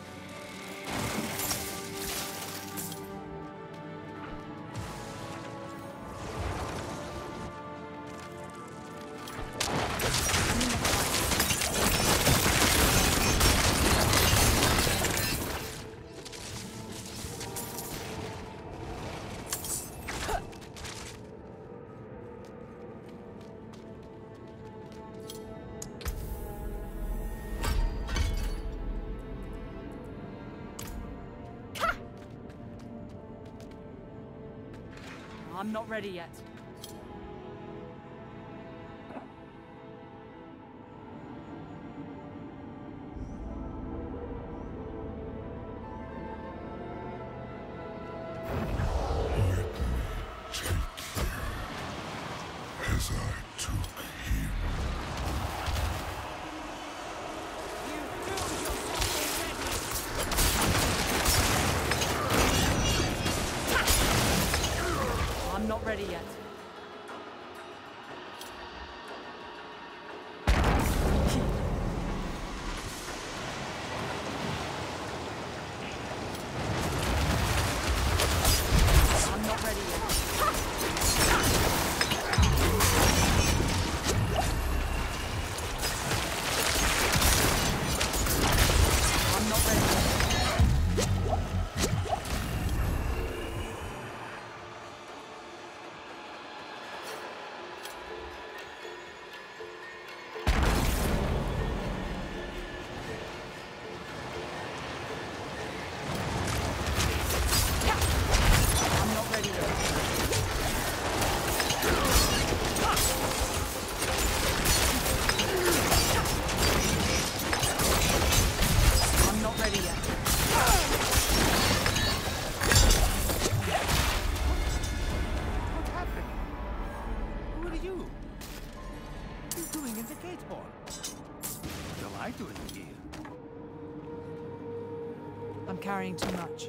I'm not ready yet. As I took him. I'm not ready yet. I'm not ready yet. I'm not ready yet. I'm not ready yet. I'm not ready yet. What happened? Who are you? What are you doing in the gate hall? What am I doing here? I'm carrying too much.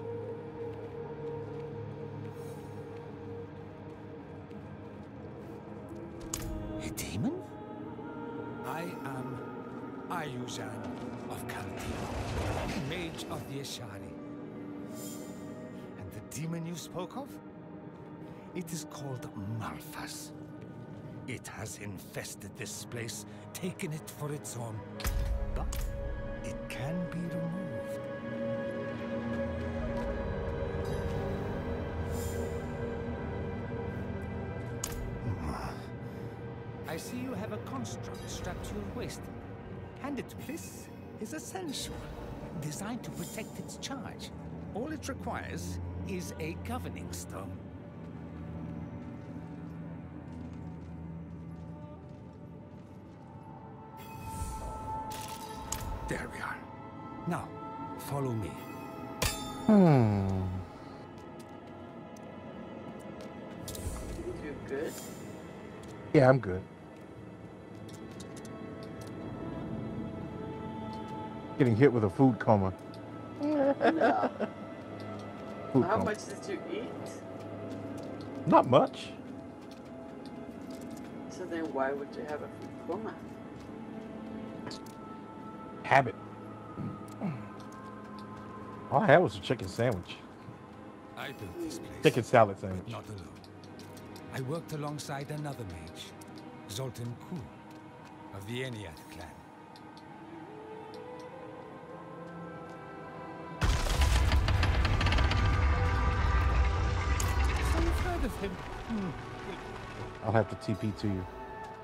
A demon? I am Ayuzhan of Khaldea, Mage of the Ashari. And the demon you spoke of? It is called Malphas. It has infested this place, taken it for its own. But it can be removed. I see you have a construct strapped to your waist. Handed to this is essential, designed to protect its charge. All it requires is a governing stone. There we are. Now, follow me. You good? Yeah, I'm good. Getting hit with a food coma. No. Food How coma. much did you eat? Not much. So then why would you have a food coma? Habit. All I had was a chicken sandwich. I built this place. Chicken salad sandwich. But not alone. I worked alongside another mage, Zoltan Ku, of the Eniath clan. So you've heard of him? I'll have to TP to you.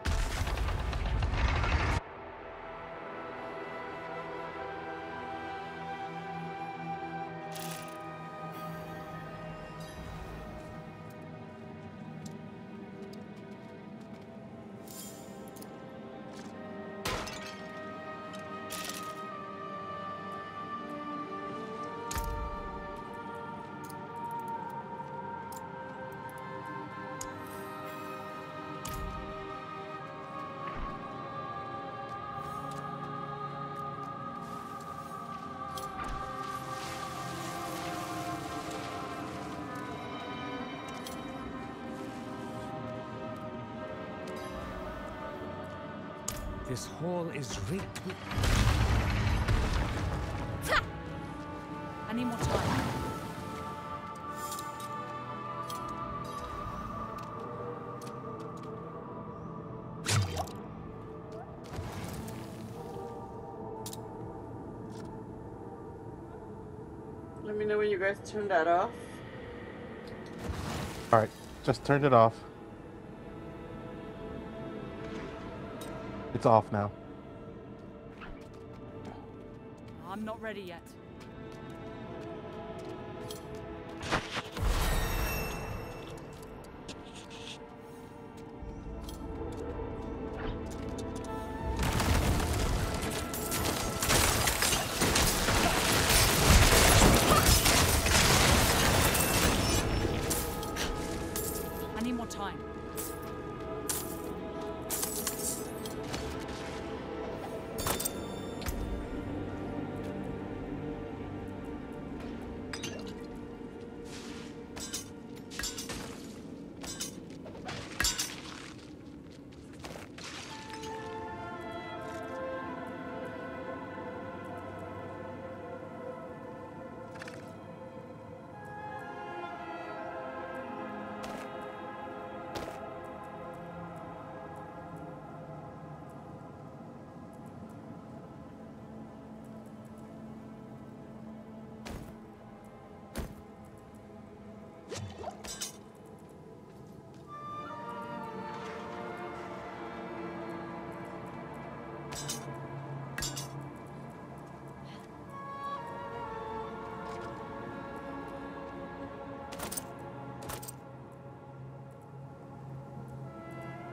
This hall is rigged with... I need more time. Let me know when you guys turn that off. All right, just turned it off. It's off now. I'm not ready yet.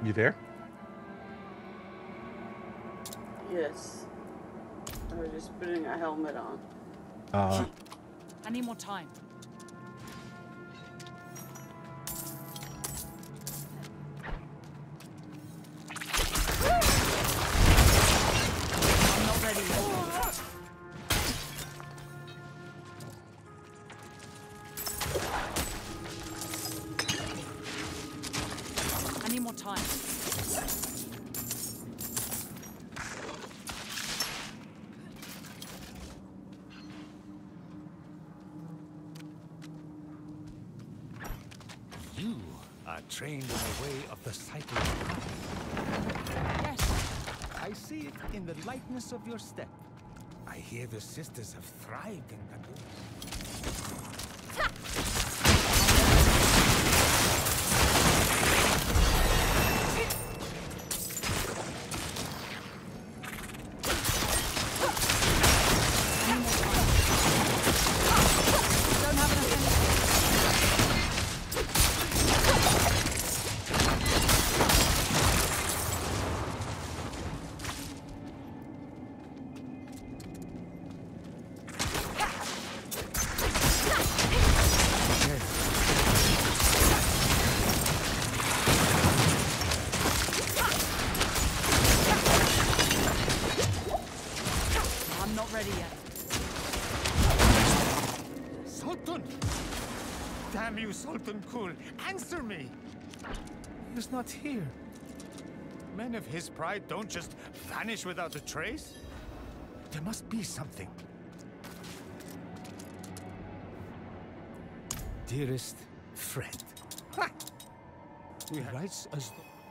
You there? Yes. I was just putting a helmet on. I need more time. I'm not ready yet. I need more time. You are trained in the way of the cycle of life. Yes. I see it in the lightness of your step. I hear the sisters have thrived in Kandor. Damn you, Sultan Kul! Answer me! He's not here. Men of his pride don't just vanish without a trace. There must be something. Dearest friend. Ha! He writes as...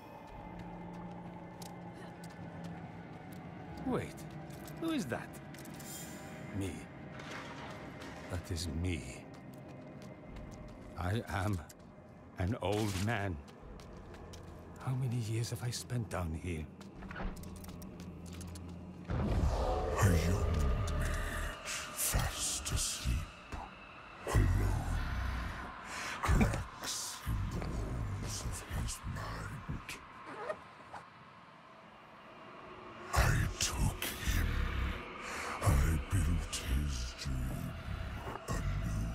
Wait, who is that? Me. That is me. I am an old man. How many years have I spent down here? A young mage, fast asleep, alone, cracks in the walls of his mind. I took him. I built his dream anew.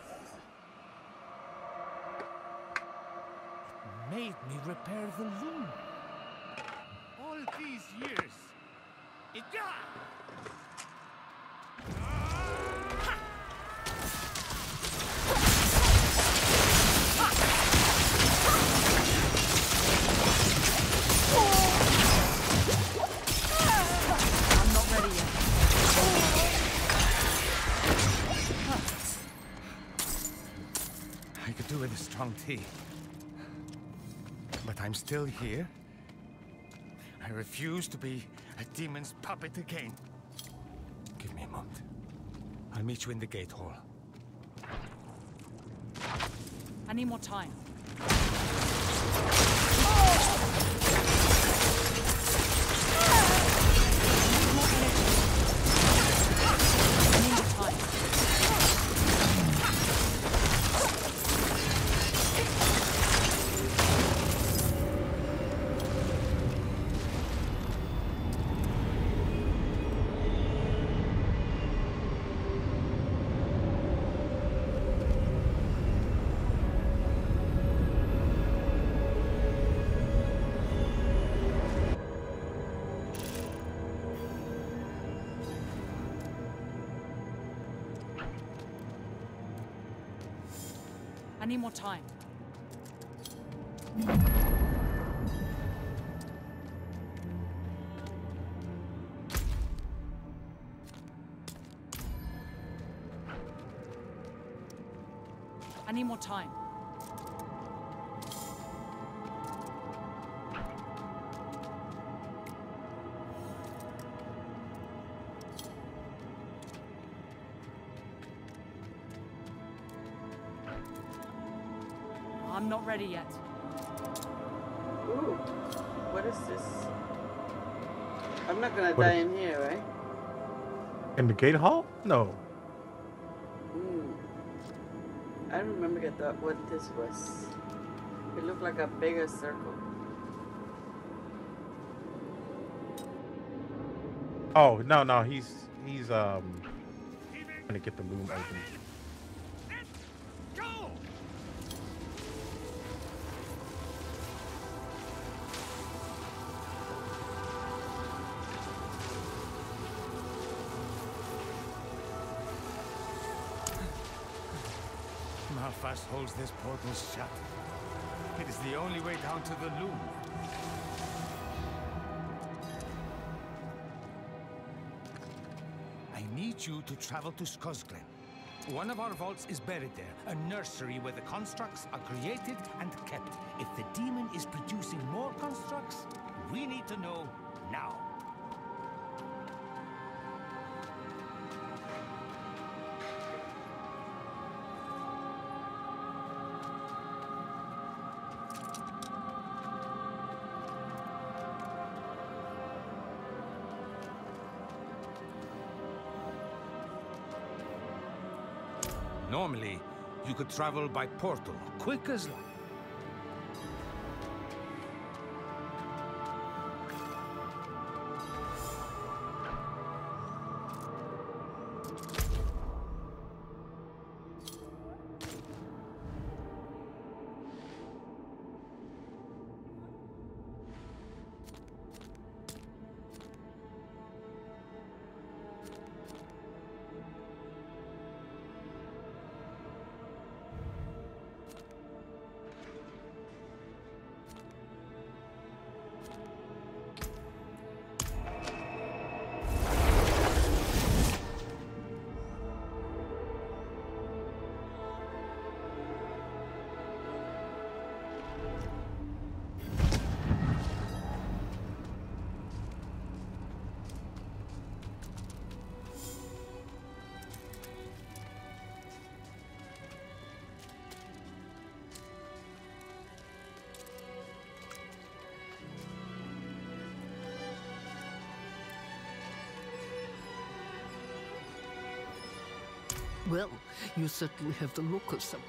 Made me repair the loom. All these years. I'm not ready yet. I could do with a strong tea. But I'm still here. I refuse to be a demon's puppet again. Give me a moment. I'll meet you in the gate hall. I need more time. I need more time. I need more time. I'm not ready yet. Ooh, what is this? I'm not gonna die in here, right? In the gate hall? No. I remember what this was. It looked like a bigger circle. Oh no, he's trying to get the loom open. Malphas holds this portal shut. It is the only way down to the loom. I need you to travel to Skosglen. One of our vaults is buried there, a nursery where the constructs are created and kept. If the demon is producing more constructs, we need to know now. Normally, you could travel by portal, quick as light. Well, you certainly have the look of some.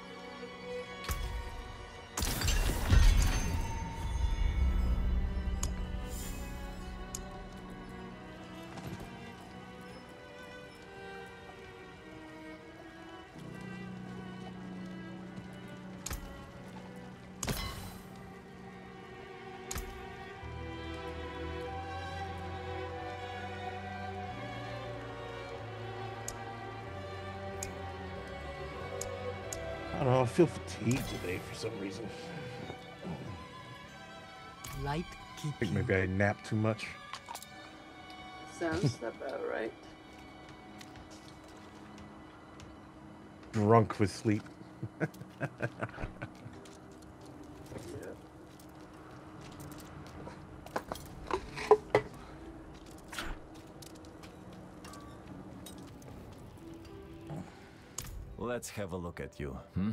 I don't know, I feel fatigued today for some reason. Light keep. I think maybe I napped too much. Sounds about right. Drunk with sleep. Let's have a look at you, hmm?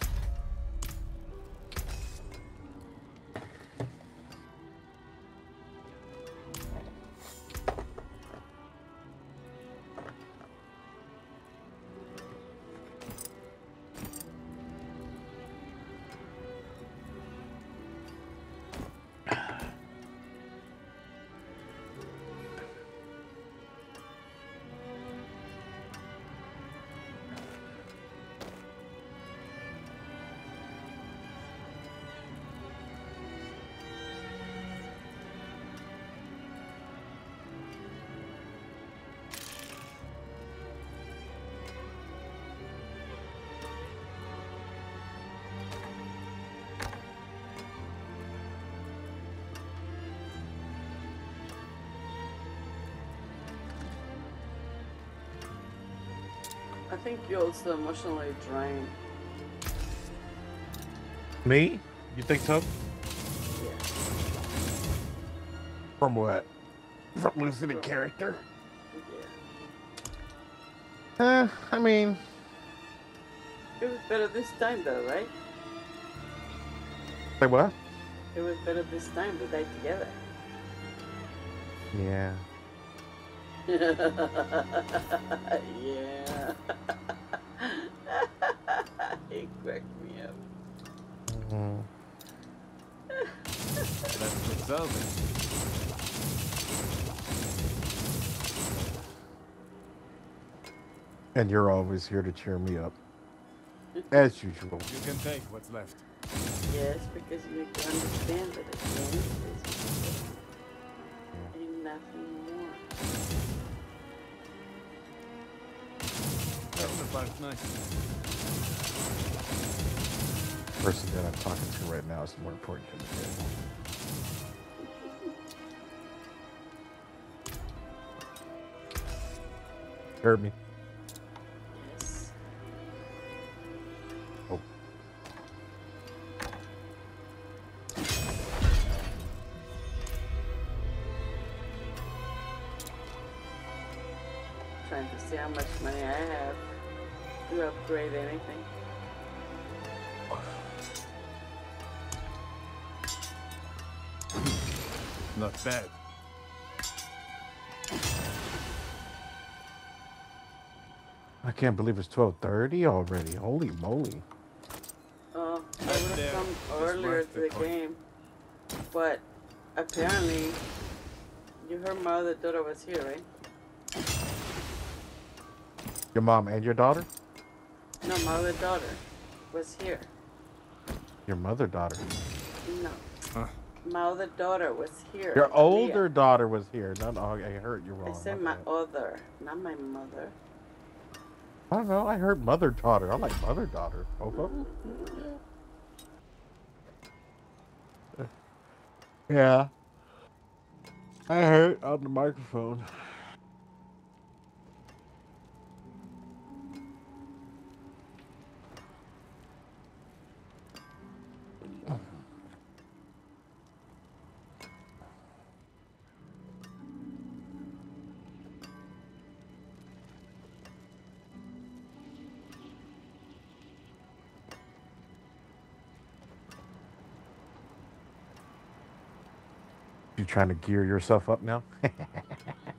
I think you're also emotionally drained. Me? You think so? Yeah. From what? From losing a character? Yeah. I mean... It was better this time though, right? Say what? It was better this time, we died together. Yeah. Yeah. It cracked me up. Let's resolve it. And you're always here to cheer me up. As usual. You can take what's left. Yes, because you need to understand that at the end of this, ain't nothing more. Nice. The person that I'm talking to right now is more important than the game. Heard me? Yes. Oh. Trying to see how much money I have to upgrade anything. Not bad. I can't believe it's 12:30 already. Holy moly. Oh, I would have come earlier to the game. But apparently, you heard my other daughter was here, right? Your mom and your daughter? No, my other daughter was here. Your mother daughter? No. My other daughter was here. Your older daughter was here. No, I heard you wrong. I said my other, not my mother. I don't know. I heard mother daughter. I like mother daughter. Okay. Yeah. I heard on the microphone. You trying to gear yourself up now?